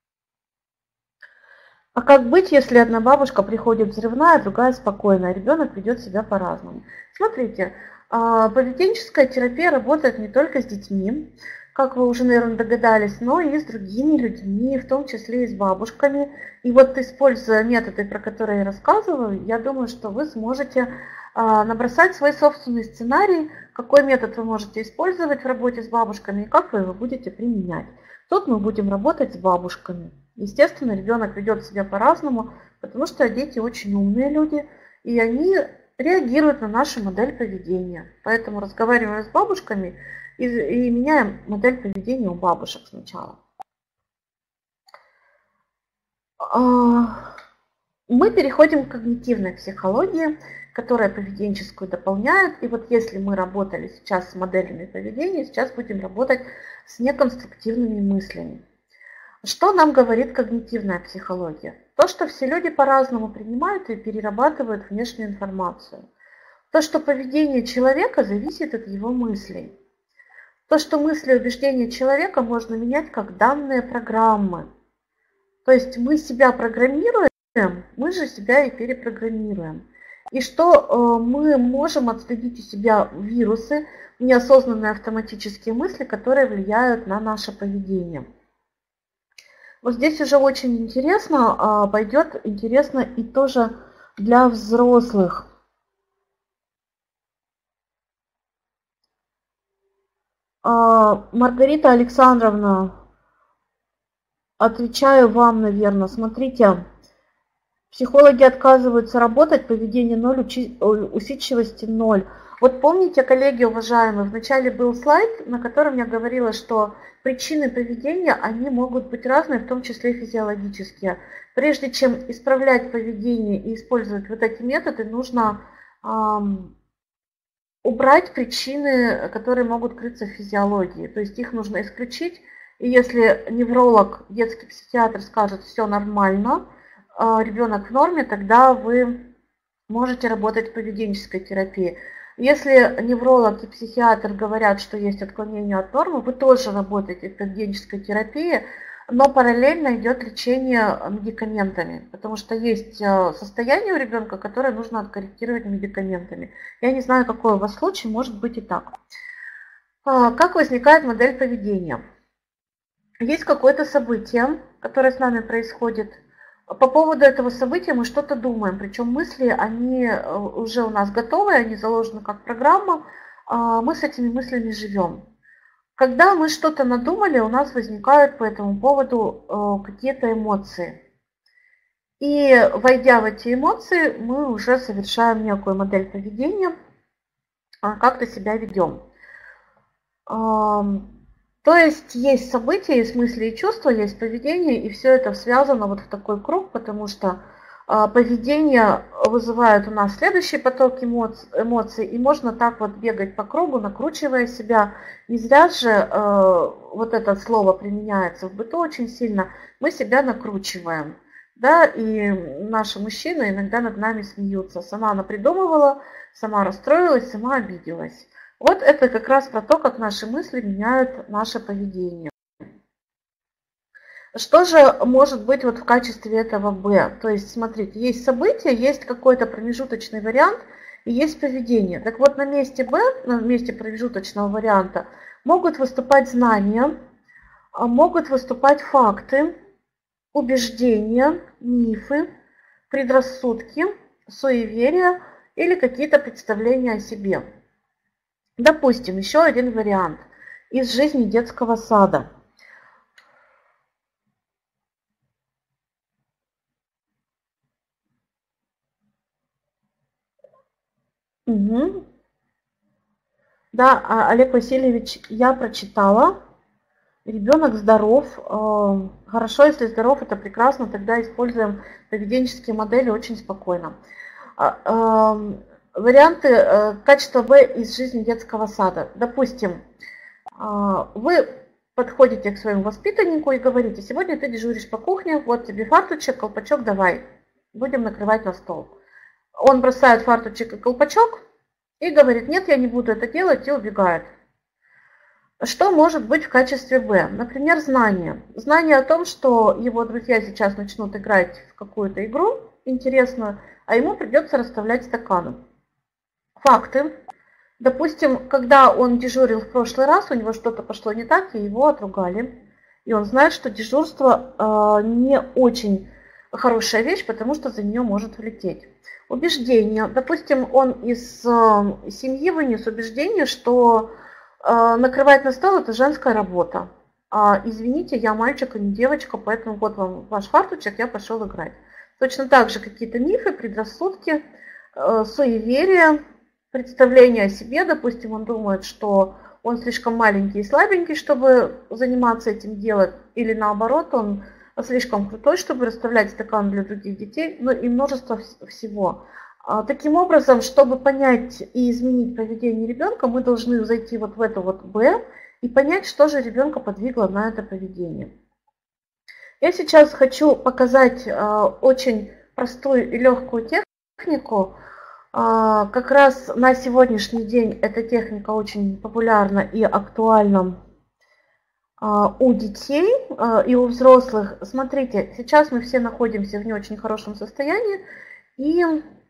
А как быть, если одна бабушка приходит взрывная, а другая спокойная, ребенок ведет себя по-разному? Смотрите, поведенческая терапия работает не только с детьми, как вы уже, наверное, догадались, но и с другими людьми, в том числе и с бабушками. И вот, используя методы, про которые я рассказываю, я думаю, что вы сможете набросать свой собственный сценарий, какой метод вы можете использовать в работе с бабушками и как вы его будете применять. Тут мы будем работать с бабушками. Естественно, ребенок ведет себя по-разному, потому что дети очень умные люди, и они реагируют на нашу модель поведения. Поэтому разговариваем с бабушками и, и меняем модель поведения у бабушек сначала. Мы переходим к когнитивной психологии, которая поведенческую дополняет. И вот если мы работали сейчас с моделями поведения, сейчас будем работать с неконструктивными мыслями. Что нам говорит когнитивная психология? То, что все люди по-разному принимают и перерабатывают внешнюю информацию. То, что поведение человека зависит от его мыслей. То, что мысли и убеждения человека можно менять как данные программы. То есть мы себя программируем, мы же себя и перепрограммируем. И что мы можем отследить у себя вирусы, неосознанные автоматические мысли, которые влияют на наше поведение. Вот здесь уже очень интересно, пойдет интересно и тоже для взрослых. Маргарита Александровна, отвечаю вам, наверное. Смотрите, психологи отказываются работать, поведение ноль, усидчивости ноль. Вот помните, коллеги уважаемые, в начале был слайд, на котором я говорила, что причины поведения, они могут быть разные, в том числе физиологические. Прежде чем исправлять поведение и использовать вот эти методы, нужно эм, убрать причины, которые могут крыться в физиологии. То есть их нужно исключить. И если невролог, детский психиатр скажет, все нормально, э, ребенок в норме, тогда вы можете работать в поведенческой терапии. Если невролог и психиатр говорят, что есть отклонение от нормы, вы тоже работаете в поведенческой терапии, но параллельно идет лечение медикаментами, потому что есть состояние у ребенка, которое нужно откорректировать медикаментами. Я не знаю, какой у вас случай, может быть и так. Как возникает модель поведения? Есть какое-то событие, которое с нами происходит. По поводу этого события мы что-то думаем, причем мысли, они уже у нас готовы, они заложены как программа, мы с этими мыслями живем. Когда мы что-то надумали, у нас возникают по этому поводу какие-то эмоции. И войдя в эти эмоции, мы уже совершаем некую модель поведения, как-то себя ведем. То есть есть события, есть мысли и чувства, есть поведение, и все это связано вот в такой круг, потому что поведение вызывает у нас следующий поток эмоций, и можно так вот бегать по кругу, накручивая себя. Не зря же вот это слово применяется в быту очень сильно. Мы себя накручиваем, да, и наши мужчины иногда над нами смеются. Сама она придумывала, сама расстроилась, сама обиделась. Вот это как раз про то, как наши мысли меняют наше поведение. Что же может быть вот в качестве этого Б? То есть, смотрите, есть событие, есть какой-то промежуточный вариант и есть поведение. Так вот, на месте Б, на месте промежуточного варианта могут выступать знания, могут выступать факты, убеждения, мифы, предрассудки, суеверия или какие-то представления о себе. Допустим, еще один вариант из жизни детского сада. Угу. Да, Олег Васильевич, я прочитала. ребенок здоров. Хорошо, если здоров, это прекрасно, тогда используем поведенческие модели очень спокойно. Варианты качества Б из жизни детского сада. Допустим, вы подходите к своему воспитаннику и говорите: сегодня ты дежуришь по кухне, вот тебе фартучек, колпачок, давай, будем накрывать на стол. Он бросает фартучек и колпачок и говорит: нет, я не буду это делать, и убегает. Что может быть в качестве Б? Например, знание. Знание о том, что его друзья сейчас начнут играть в какую-то игру интересную, а ему придется расставлять стаканы. Факты. Допустим, когда он дежурил в прошлый раз, у него что-то пошло не так, и его отругали. И он знает, что дежурство э, не очень хорошая вещь, потому что за нее может влететь. Убеждение. Допустим, он из э, семьи вынес убеждение, что э, накрывать на стол – это женская работа. А, извините, я мальчик, а не девочка, поэтому вот вам ваш фартучек, я пошел играть. Точно так же какие-то мифы, предрассудки, э, суеверия, представление о себе. Допустим, он думает, что он слишком маленький и слабенький, чтобы заниматься этим делом, или наоборот, он слишком крутой, чтобы расставлять стакан для других детей, ну и множество всего. Таким образом, чтобы понять и изменить поведение ребенка, мы должны зайти вот в это вот Б и понять, что же ребенка подвигло на это поведение. Я сейчас хочу показать очень простую и легкую технику. Как раз на сегодняшний день эта техника очень популярна и актуальна у детей и у взрослых. Смотрите, сейчас мы все находимся в не очень хорошем состоянии, и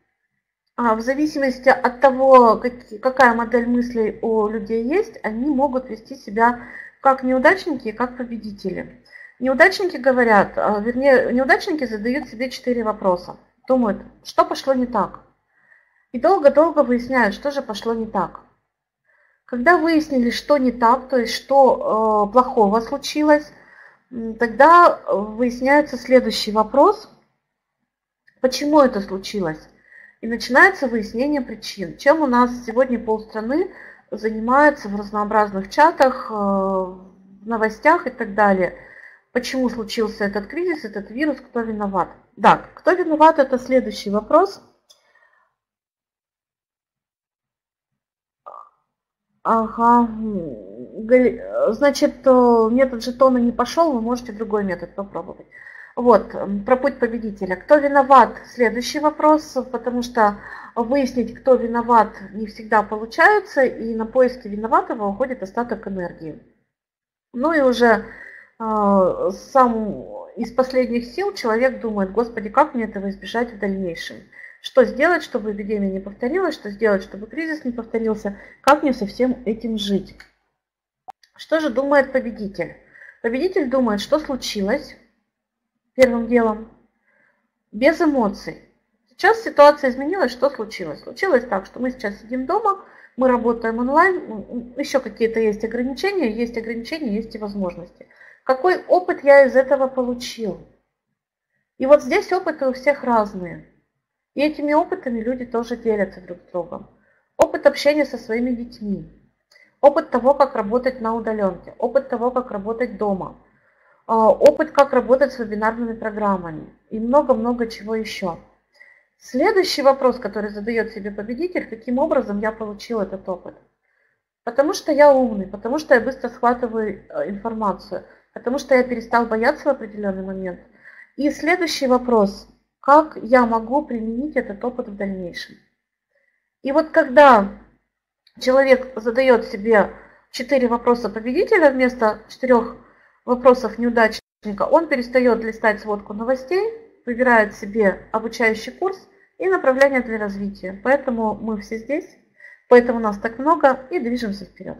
в зависимости от того, какая модель мыслей у людей есть, они могут вести себя как неудачники и как победители. Неудачники говорят, вернее, неудачники задают себе четыре вопроса. Думают, что пошло не так. И долго-долго выясняют, что же пошло не так. Когда выяснили, что не так, то есть что э, плохого случилось, тогда выясняется следующий вопрос: почему это случилось? И начинается выяснение причин. Чем у нас сегодня полстраны занимается в разнообразных чатах, э, в новостях и так далее. Почему случился этот кризис, этот вирус, кто виноват? Да, кто виноват, это следующий вопрос. Ага, значит, метод жетона не пошел, вы можете другой метод попробовать. Вот, про путь победителя. Кто виноват? Следующий вопрос, потому что выяснить, кто виноват, не всегда получается, и на поиски виноватого уходит остаток энергии. Ну и уже э, сам из последних сил человек думает: господи, как мне этого избежать в дальнейшем? Что сделать, чтобы эпидемия не повторилась, что сделать, чтобы кризис не повторился, как мне со всем этим жить? Что же думает победитель? Победитель думает, что случилось, первым делом, без эмоций. Сейчас ситуация изменилась, что случилось? Случилось так, что мы сейчас сидим дома, мы работаем онлайн, еще какие-то есть ограничения, есть ограничения, есть и возможности. Какой опыт я из этого получил? И вот здесь опыты у всех разные. И этими опытами люди тоже делятся друг с другом. Опыт общения со своими детьми, опыт того, как работать на удаленке, опыт того, как работать дома, опыт, как работать с вебинарными программами и много-много чего еще. Следующий вопрос, который задает себе победитель: каким образом я получил этот опыт? Потому что я умный, потому что я быстро схватываю информацию, потому что я перестал бояться в определенный момент. И следующий вопрос: как я могу применить этот опыт в дальнейшем? И вот когда человек задает себе четыре вопроса победителя вместо четырех вопросов неудачника, он перестает листать сводку новостей, выбирает себе обучающий курс и направление для развития. Поэтому мы все здесь, поэтому нас так много, и движемся вперед.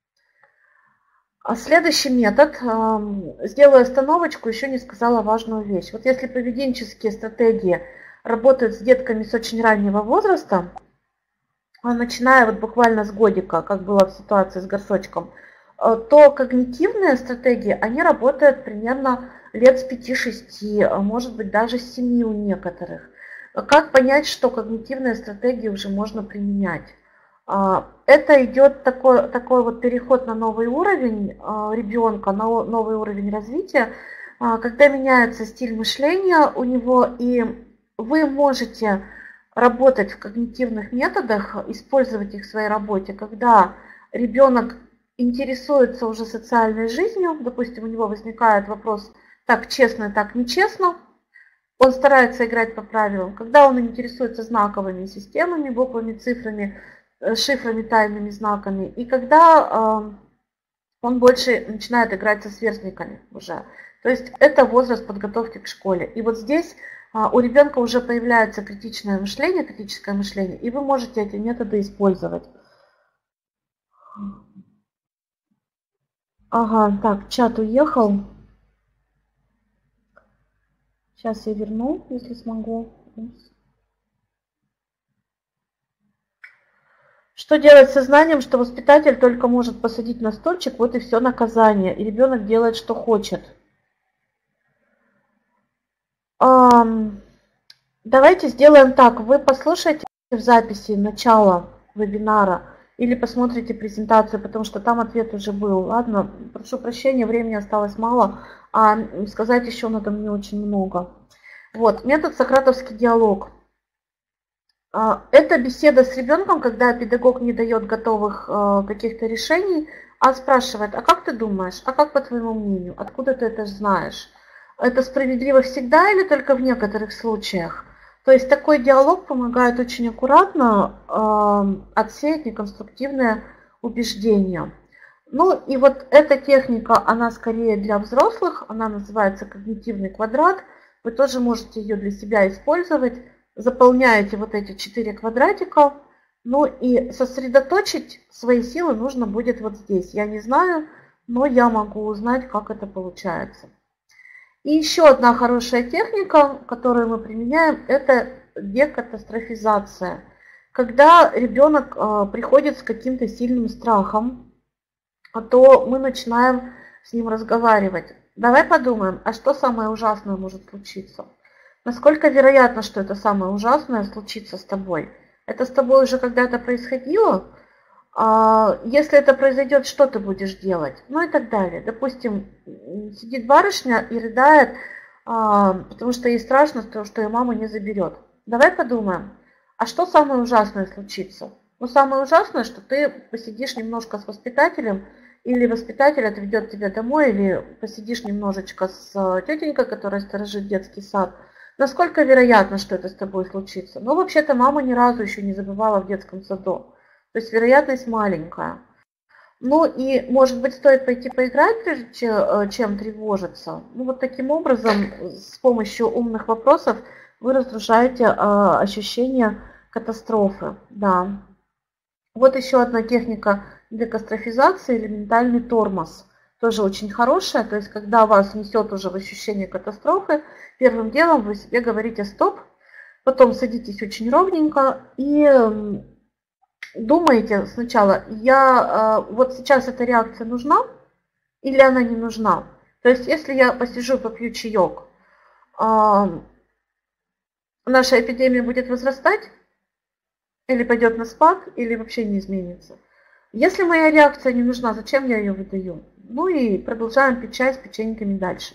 А следующий метод. Сделаю остановочку, еще не сказала важную вещь. Вот если поведенческие стратегии работают с детками с очень раннего возраста, начиная вот буквально с годика, как было в ситуации с горшочком, то когнитивные стратегии, они работают примерно лет с пяти-шести, может быть даже с семи у некоторых. Как понять, что когнитивные стратегии уже можно применять? это идет такой, такой вот переход на новый уровень ребенка, на новый уровень развития, когда меняется стиль мышления у него, и вы можете работать в когнитивных методах, использовать их в своей работе, когда ребенок интересуется уже социальной жизнью, допустим, у него возникает вопрос так честно, так нечестно, он старается играть по правилам. Когда он интересуется знаковыми системами, буквами, цифрами, шифрами, тайными знаками, и когда э, он больше начинает играть со сверстниками уже. То есть это возраст подготовки к школе. И вот здесь э, у ребенка уже появляется критичное мышление, критическое мышление, и вы можете эти методы использовать. Ага, так, чат уехал. Сейчас я верну, если смогу. Что делать с сознанием, что воспитатель только может посадить на стульчик, вот и все наказание, и ребенок делает, что хочет? Давайте сделаем так. Вы послушайте в записи начало вебинара или посмотрите презентацию, потому что там ответ уже был. Ладно, прошу прощения, времени осталось мало, а сказать еще надо мне очень много. Вот, метод сократовский диалог. Это беседа с ребенком, когда педагог не дает готовых каких-то решений, а спрашивает: а как ты думаешь, а как по твоему мнению, откуда ты это знаешь? Это справедливо всегда или только в некоторых случаях? То есть такой диалог помогает очень аккуратно э, отсеять неконструктивные убеждения. Ну и вот эта техника, она скорее для взрослых, она называется когнитивный квадрат. Вы тоже можете ее для себя использовать. Заполняете вот эти четыре квадратика. Ну и сосредоточить свои силы нужно будет вот здесь. Я не знаю, но я могу узнать, как это получается. И еще одна хорошая техника, которую мы применяем, это декатастрофизация. Когда ребенок приходит с каким-то сильным страхом, то мы начинаем с ним разговаривать. Давай подумаем, а что самое ужасное может случиться? Насколько вероятно, что это самое ужасное случится с тобой? Это с тобой уже когда-то происходило? Если это произойдет, что ты будешь делать? Ну и так далее. Допустим, сидит барышня и рыдает, потому что ей страшно, что ее мама не заберет. Давай подумаем, а что самое ужасное случится? Ну, самое ужасное, что ты посидишь немножко с воспитателем, или воспитатель отведет тебя домой, или посидишь немножечко с тетенькой, которая сторожит детский сад. Насколько вероятно, что это с тобой случится? Ну, вообще-то мама ни разу еще не забывала в детском саду. То есть вероятность маленькая. Ну и, может быть, стоит пойти поиграть, прежде чем тревожиться. Ну вот таким образом, с помощью умных вопросов вы разрушаете ощущение катастрофы. Да. Вот еще одна техника декатастрофизации или ментальный тормоз. Тоже очень хорошая. То есть, когда вас несет уже в ощущение катастрофы, первым делом вы себе говорите стоп, потом садитесь очень ровненько и думаете сначала, я вот сейчас эта реакция нужна или она не нужна. То есть, если я посижу, попью чаек, наша эпидемия будет возрастать, или пойдет на спад, или вообще не изменится. Если моя реакция не нужна, зачем я ее выдаю? Ну и продолжаем пить чай с печеньками дальше.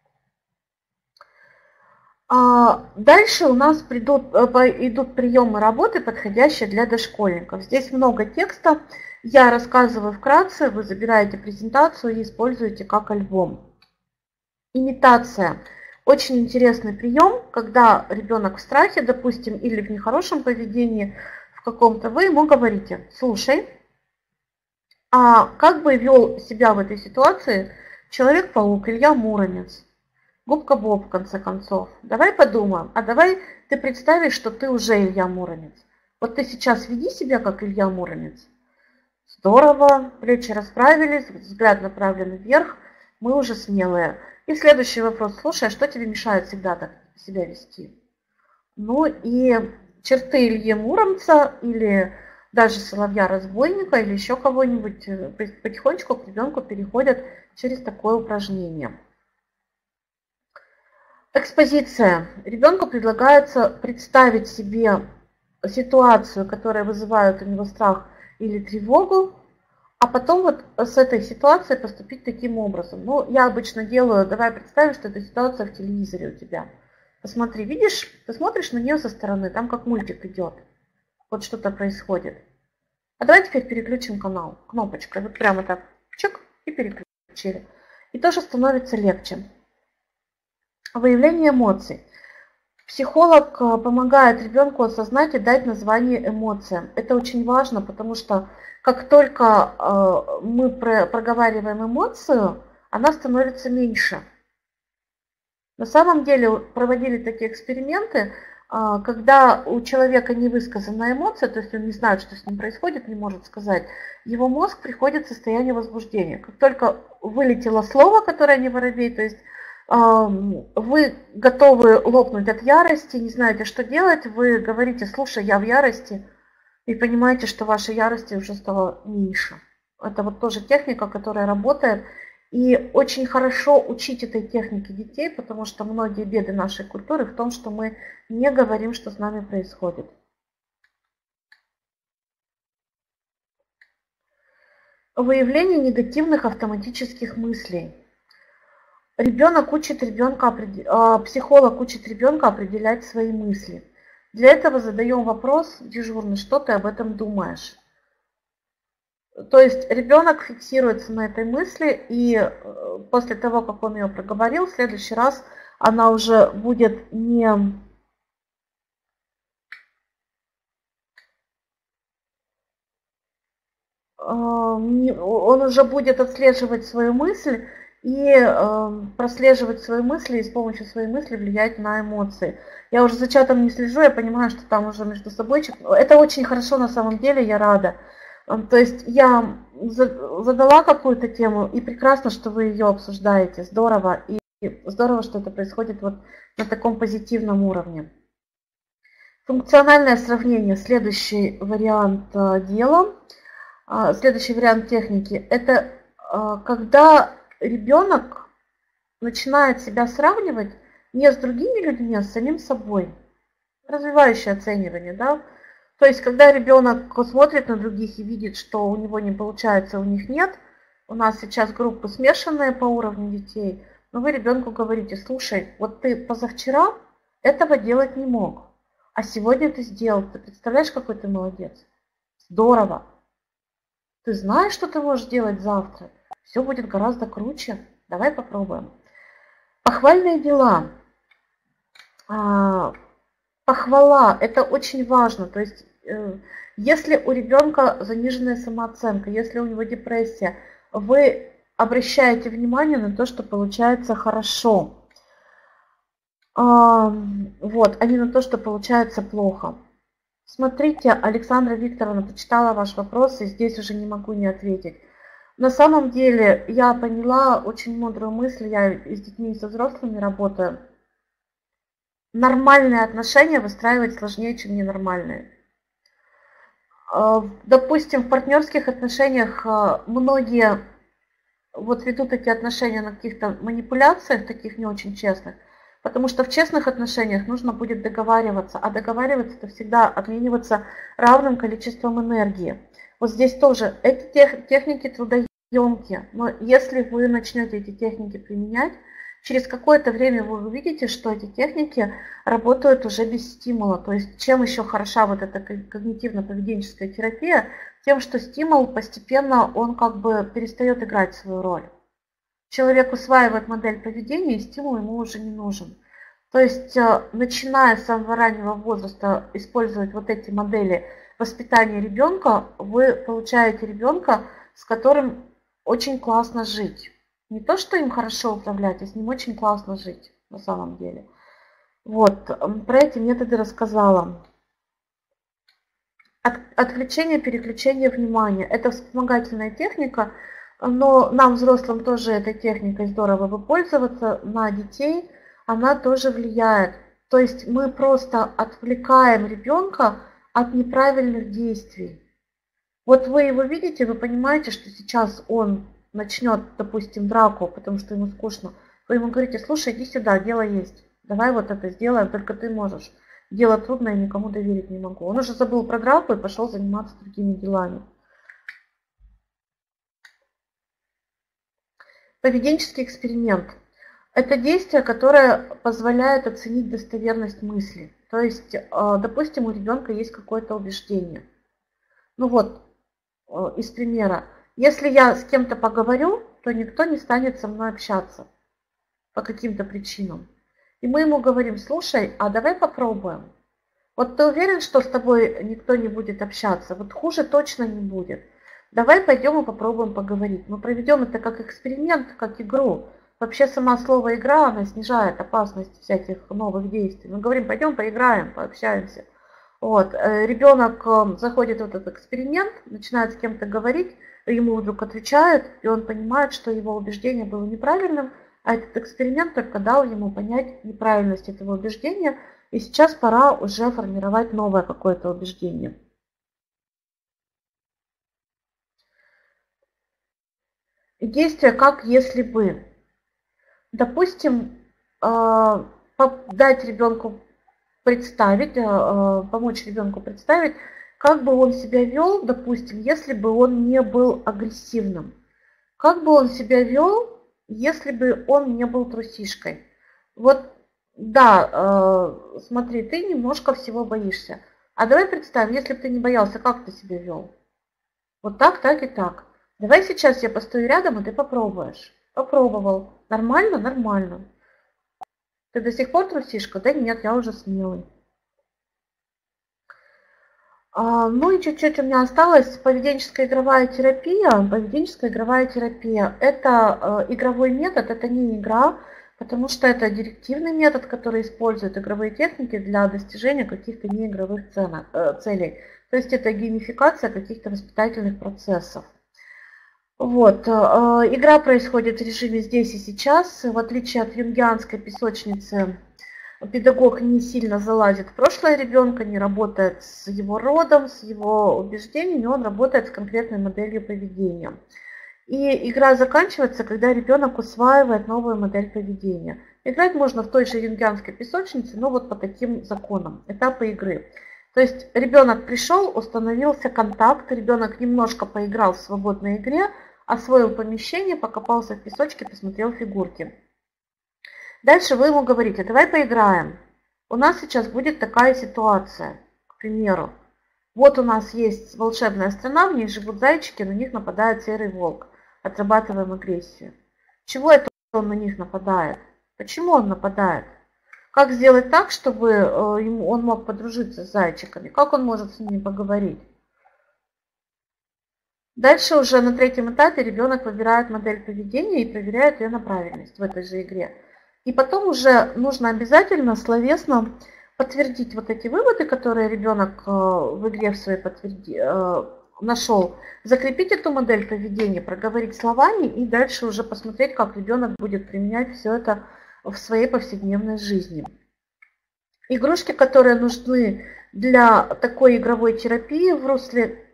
Дальше у нас придут, идут приемы работы, подходящие для дошкольников. Здесь много текста. Я рассказываю вкратце, вы забираете презентацию и используете как альбом. Имитация. Очень интересный прием, когда ребенок в страхе, допустим, или в нехорошем поведении в каком-то, вы ему говорите: слушай, а как бы вел себя в этой ситуации Человек-паук, Илья Муромец, Губка Боб, в конце концов. Давай подумаем, а давай ты представишь, что ты уже Илья Муромец. Вот ты сейчас веди себя как Илья Муромец. Здорово, плечи расправились, взгляд направлен вверх, мы уже смелые. И следующий вопрос: слушай, а что тебе мешает всегда так себя вести? Ну и черты Ильи Муромца или даже Соловья-разбойника или еще кого-нибудь потихонечку к ребенку переходят через такое упражнение. Экспозиция. Ребенку предлагается представить себе ситуацию, которая вызывает у него страх, или тревогу, а потом вот с этой ситуацией поступить таким образом. Ну, я обычно делаю, давай представим, что эта ситуация в телевизоре у тебя. Посмотри, видишь, ты смотришь на нее со стороны, там как мультик идет. Вот что-то происходит. А давай теперь переключим канал кнопочкой. Вот прямо так, чик, и переключили. И тоже становится легче. Выявление эмоций. Психолог помогает ребенку осознать и дать название эмоциям. Это очень важно, потому что как только мы проговариваем эмоцию, она становится меньше. На самом деле проводили такие эксперименты, когда у человека не высказана эмоция, то есть он не знает, что с ним происходит, не может сказать, его мозг приходит в состояние возбуждения. Как только вылетело слово, которое не воробей, то есть вы готовы лопнуть от ярости, не знаете, что делать, вы говорите, слушай, я в ярости, и понимаете, что вашей ярости уже стало меньше. Это вот тоже техника, которая работает. И очень хорошо учить этой технике детей, потому что многие беды нашей культуры в том, что мы не говорим, что с нами происходит. Выявление негативных автоматических мыслей. Ребенок учит ребенка, психолог учит ребенка определять свои мысли. Для этого задаем вопрос дежурный, что ты об этом думаешь? То есть ребенок фиксируется на этой мысли, и после того, как он ее проговорил, в следующий раз она уже будет не... Он уже будет отслеживать свою мысль и прослеживать свои мысли, и с помощью своей мысли влиять на эмоции. Я уже за чатом не слежу, я понимаю, что там уже между собой... Это очень хорошо на самом деле, я рада. То есть я задала какую-то тему, и прекрасно, что вы ее обсуждаете. Здорово. И здорово, что это происходит вот на таком позитивном уровне. Функциональное сравнение. Следующий вариант дела, следующий вариант техники. Это когда ребенок начинает себя сравнивать не с другими людьми, а с самим собой. Развивающее оценивание, да? То есть, когда ребенок смотрит на других и видит, что у него не получается, у них нет, у нас сейчас группы смешанные по уровню детей, но вы ребенку говорите, слушай, вот ты позавчера этого делать не мог, а сегодня ты сделал, ты представляешь, какой ты молодец? Здорово! Ты знаешь, что ты можешь делать завтра? Все будет гораздо круче. Давай попробуем. Похвальные дела. Похвала – это очень важно. То есть, если у ребенка заниженная самооценка, если у него депрессия, вы обращаете внимание на то, что получается хорошо. Вот, а не на то, что получается плохо. Смотрите, Александра Викторовна, почитала ваш вопрос, и здесь уже не могу не ответить. На самом деле, я поняла очень мудрую мысль, я и с детьми, и со взрослыми работаю. Нормальные отношения выстраивать сложнее, чем ненормальные. Допустим, в партнерских отношениях многие вот ведут эти отношения на каких-то манипуляциях, таких не очень честных, потому что в честных отношениях нужно будет договариваться, а договариваться это всегда обмениваться равным количеством энергии. Вот здесь тоже эти техники трудоемкие, но если вы начнете эти техники применять, через какое-то время вы увидите, что эти техники работают уже без стимула. То есть чем еще хороша вот эта когнитивно-поведенческая терапия, тем, что стимул постепенно, он как бы перестает играть свою роль. Человек усваивает модель поведения, и стимул ему уже не нужен. То есть начиная с самого раннего возраста использовать вот эти модели воспитания ребенка, вы получаете ребенка, с которым очень классно жить. Не то, что им хорошо управлять, а с ним очень классно жить на самом деле. Вот, про эти методы рассказала. От, отвлечение, переключение внимания. Это вспомогательная техника, но нам, взрослым, тоже этой техникой здорово бы пользоваться. На детей она тоже влияет. То есть мы просто отвлекаем ребенка от неправильных действий. Вот вы его видите, вы понимаете, что сейчас он начнет, допустим, драку, потому что ему скучно, вы ему говорите, слушай, иди сюда, дело есть, давай вот это сделаем, только ты можешь. Дело трудное, я никому доверить не могу. Он уже забыл про драку и пошел заниматься другими делами. Поведенческий эксперимент. Это действие, которое позволяет оценить достоверность мысли. То есть, допустим, у ребенка есть какое-то убеждение. Ну вот, из примера. Если я с кем-то поговорю, то никто не станет со мной общаться по каким-то причинам. И мы ему говорим: слушай, а давай попробуем. Вот ты уверен, что с тобой никто не будет общаться? Вот хуже точно не будет. Давай пойдем и попробуем поговорить. Мы проведем это как эксперимент, как игру. Вообще сама слово «игра», она снижает опасность всяких новых действий. Мы говорим: пойдем поиграем, пообщаемся. Вот. Ребенок заходит в этот эксперимент, начинает с кем-то говорить, ему вдруг отвечают, и он понимает, что его убеждение было неправильным, а этот эксперимент только дал ему понять неправильность этого убеждения, и сейчас пора уже формировать новое какое-то убеждение. Действие как если бы. Допустим, дать ребенку представить, помочь ребенку представить, как бы он себя вел, допустим, если бы он не был агрессивным. Как бы он себя вел, если бы он не был трусишкой. Вот, да, смотри, ты немножко всего боишься. А давай представим, если бы ты не боялся, как ты себя вел? Вот так, так и так. Давай сейчас я постою рядом, и ты попробуешь. Попробовал. Нормально? Нормально. Ты до сих пор трусишка? Да нет, я уже смелый. А, ну и чуть-чуть у меня осталось поведенческая игровая терапия. Поведенческая игровая терапия – это э, игровой метод, это не игра, потому что это директивный метод, который использует игровые техники для достижения каких-то неигровых ценок, э, целей. То есть это геймификация каких-то воспитательных процессов. Вот. Игра происходит в режиме здесь и сейчас. В отличие от юнгианской песочницы, педагог не сильно залазит в прошлое ребенка, не работает с его родом, с его убеждениями, он работает с конкретной моделью поведения. И игра заканчивается, когда ребенок усваивает новую модель поведения. Играть можно в той же юнгианской песочнице, но вот по таким законам, этапы игры. То есть ребенок пришел, установился контакт, ребенок немножко поиграл в свободной игре, освоил помещение, покопался в песочке, посмотрел фигурки. Дальше вы ему говорите: давай поиграем. У нас сейчас будет такая ситуация, к примеру. Вот у нас есть волшебная страна, в ней живут зайчики, на них нападает серый волк. Отрабатываем агрессию. Чего это он на них нападает? Почему он нападает? Как сделать так, чтобы он мог подружиться с зайчиками? Как он может с ними поговорить? Дальше уже на третьем этапе ребенок выбирает модель поведения и проверяет ее на правильность в этой же игре. И потом уже нужно обязательно словесно подтвердить вот эти выводы, которые ребенок в игре в своей подтверди... нашел, закрепить эту модель поведения, проговорить словами и дальше уже посмотреть, как ребенок будет применять все это в своей повседневной жизни. Игрушки, которые нужны для такой игровой терапии в русле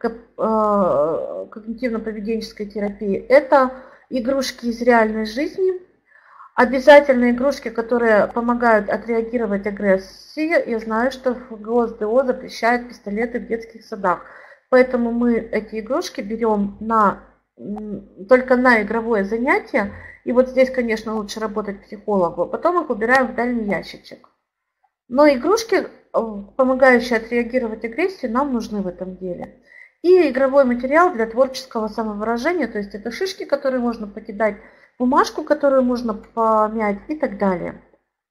когнитивно-поведенческой терапии, это игрушки из реальной жизни. Обязательно игрушки, которые помогают отреагировать агрессии. Я знаю, что ГОС-ДО запрещает пистолеты в детских садах. Поэтому мы эти игрушки берем на, только на игровое занятие. И вот здесь, конечно, лучше работать психологу. Потом их убираем в дальний ящичек. Но игрушки, помогающие отреагировать агрессию, нам нужны в этом деле. И игровой материал для творческого самовыражения. То есть это шишки, которые можно покидать, бумажку, которую можно помять и так далее.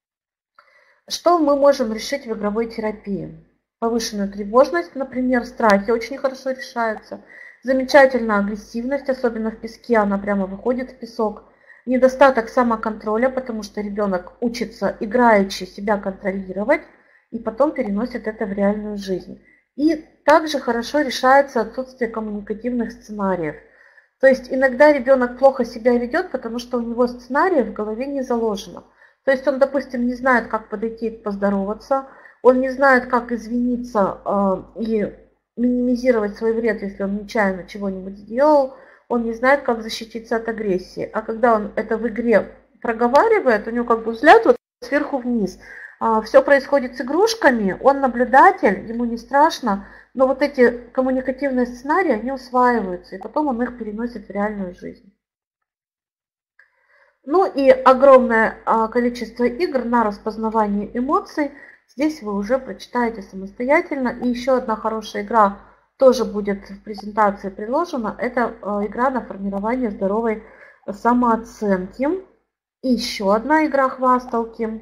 Что мы можем решить в игровой терапии? Повышенную тревожность, например, страхи очень хорошо решаются. Замечательная агрессивность, особенно в песке, она прямо выходит в песок. Недостаток самоконтроля, потому что ребенок учится играючи себя контролировать и потом переносит это в реальную жизнь. И также хорошо решается отсутствие коммуникативных сценариев. То есть иногда ребенок плохо себя ведет, потому что у него сценарий в голове не заложено. То есть он, допустим, не знает, как подойти и поздороваться, он не знает, как извиниться э, и минимизировать свой вред, если он нечаянно чего-нибудь сделал, он не знает, как защититься от агрессии. А когда он это в игре проговаривает, у него как бы взгляд вот сверху вниз. Э, все происходит с игрушками, он наблюдатель, ему не страшно, но вот эти коммуникативные сценарии, они усваиваются, и потом он их переносит в реальную жизнь. Ну и огромное количество игр на распознавание эмоций. Здесь вы уже прочитаете самостоятельно. И еще одна хорошая игра тоже будет в презентации приложена. Это игра на формирование здоровой самооценки. И еще одна игра хвасталки.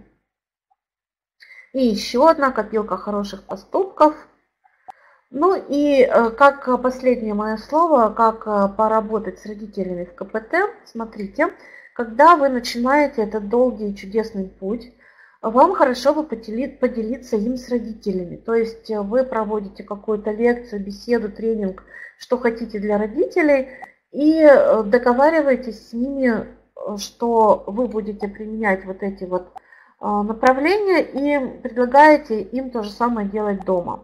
И еще одна копилка хороших поступков. Ну и как последнее мое слово, как поработать с родителями в ка пэ тэ. Смотрите, когда вы начинаете этот долгий и чудесный путь, вам хорошо бы поделиться им с родителями. То есть вы проводите какую-то лекцию, беседу, тренинг, что хотите для родителей, и договариваетесь с ними, что вы будете применять вот эти вот направления и предлагаете им то же самое делать дома.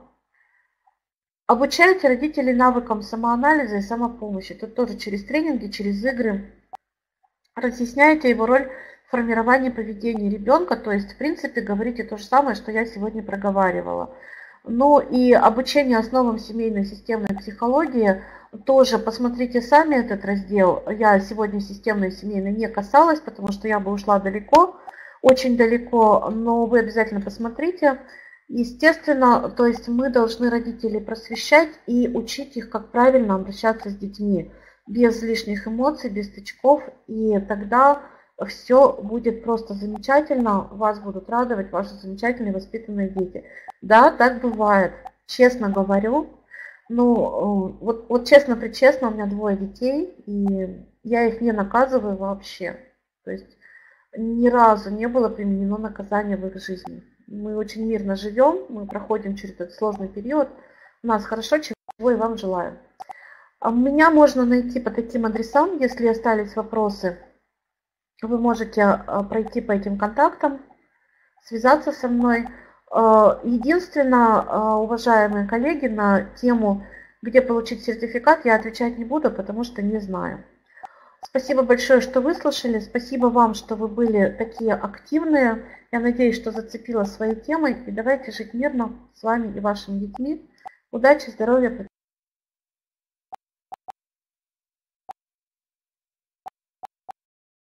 Обучаете родителей навыкам самоанализа и самопомощи. Это тоже через тренинги, через игры. Разъясняете его роль в формировании поведения ребенка. То есть, в принципе, говорите то же самое, что я сегодня проговаривала. Ну и обучение основам семейной системной психологии. Тоже посмотрите сами этот раздел. Я сегодня системной семейной не касалась, потому что я бы ушла далеко, очень далеко. Но вы обязательно посмотрите. Естественно, то есть мы должны родителей просвещать и учить их, как правильно обращаться с детьми, без лишних эмоций, без тычков, и тогда все будет просто замечательно, вас будут радовать ваши замечательные воспитанные дети. Да, так бывает, честно говорю, ну, вот, вот честно-причестно, у меня двое детей, и я их не наказываю вообще, то есть ни разу не было применено наказание в их жизни. Мы очень мирно живем, мы проходим через этот сложный период. У нас хорошо, чего и вам желаю. Меня можно найти по таким адресам, если остались вопросы. Вы можете пройти по этим контактам, связаться со мной. Единственное, уважаемые коллеги, на тему, где получить сертификат, я отвечать не буду, потому что не знаю. Спасибо большое, что выслушали. Спасибо вам, что вы были такие активные. Я надеюсь, что зацепила своей темой. И давайте жить мирно с вами и вашими детьми. Удачи, здоровья.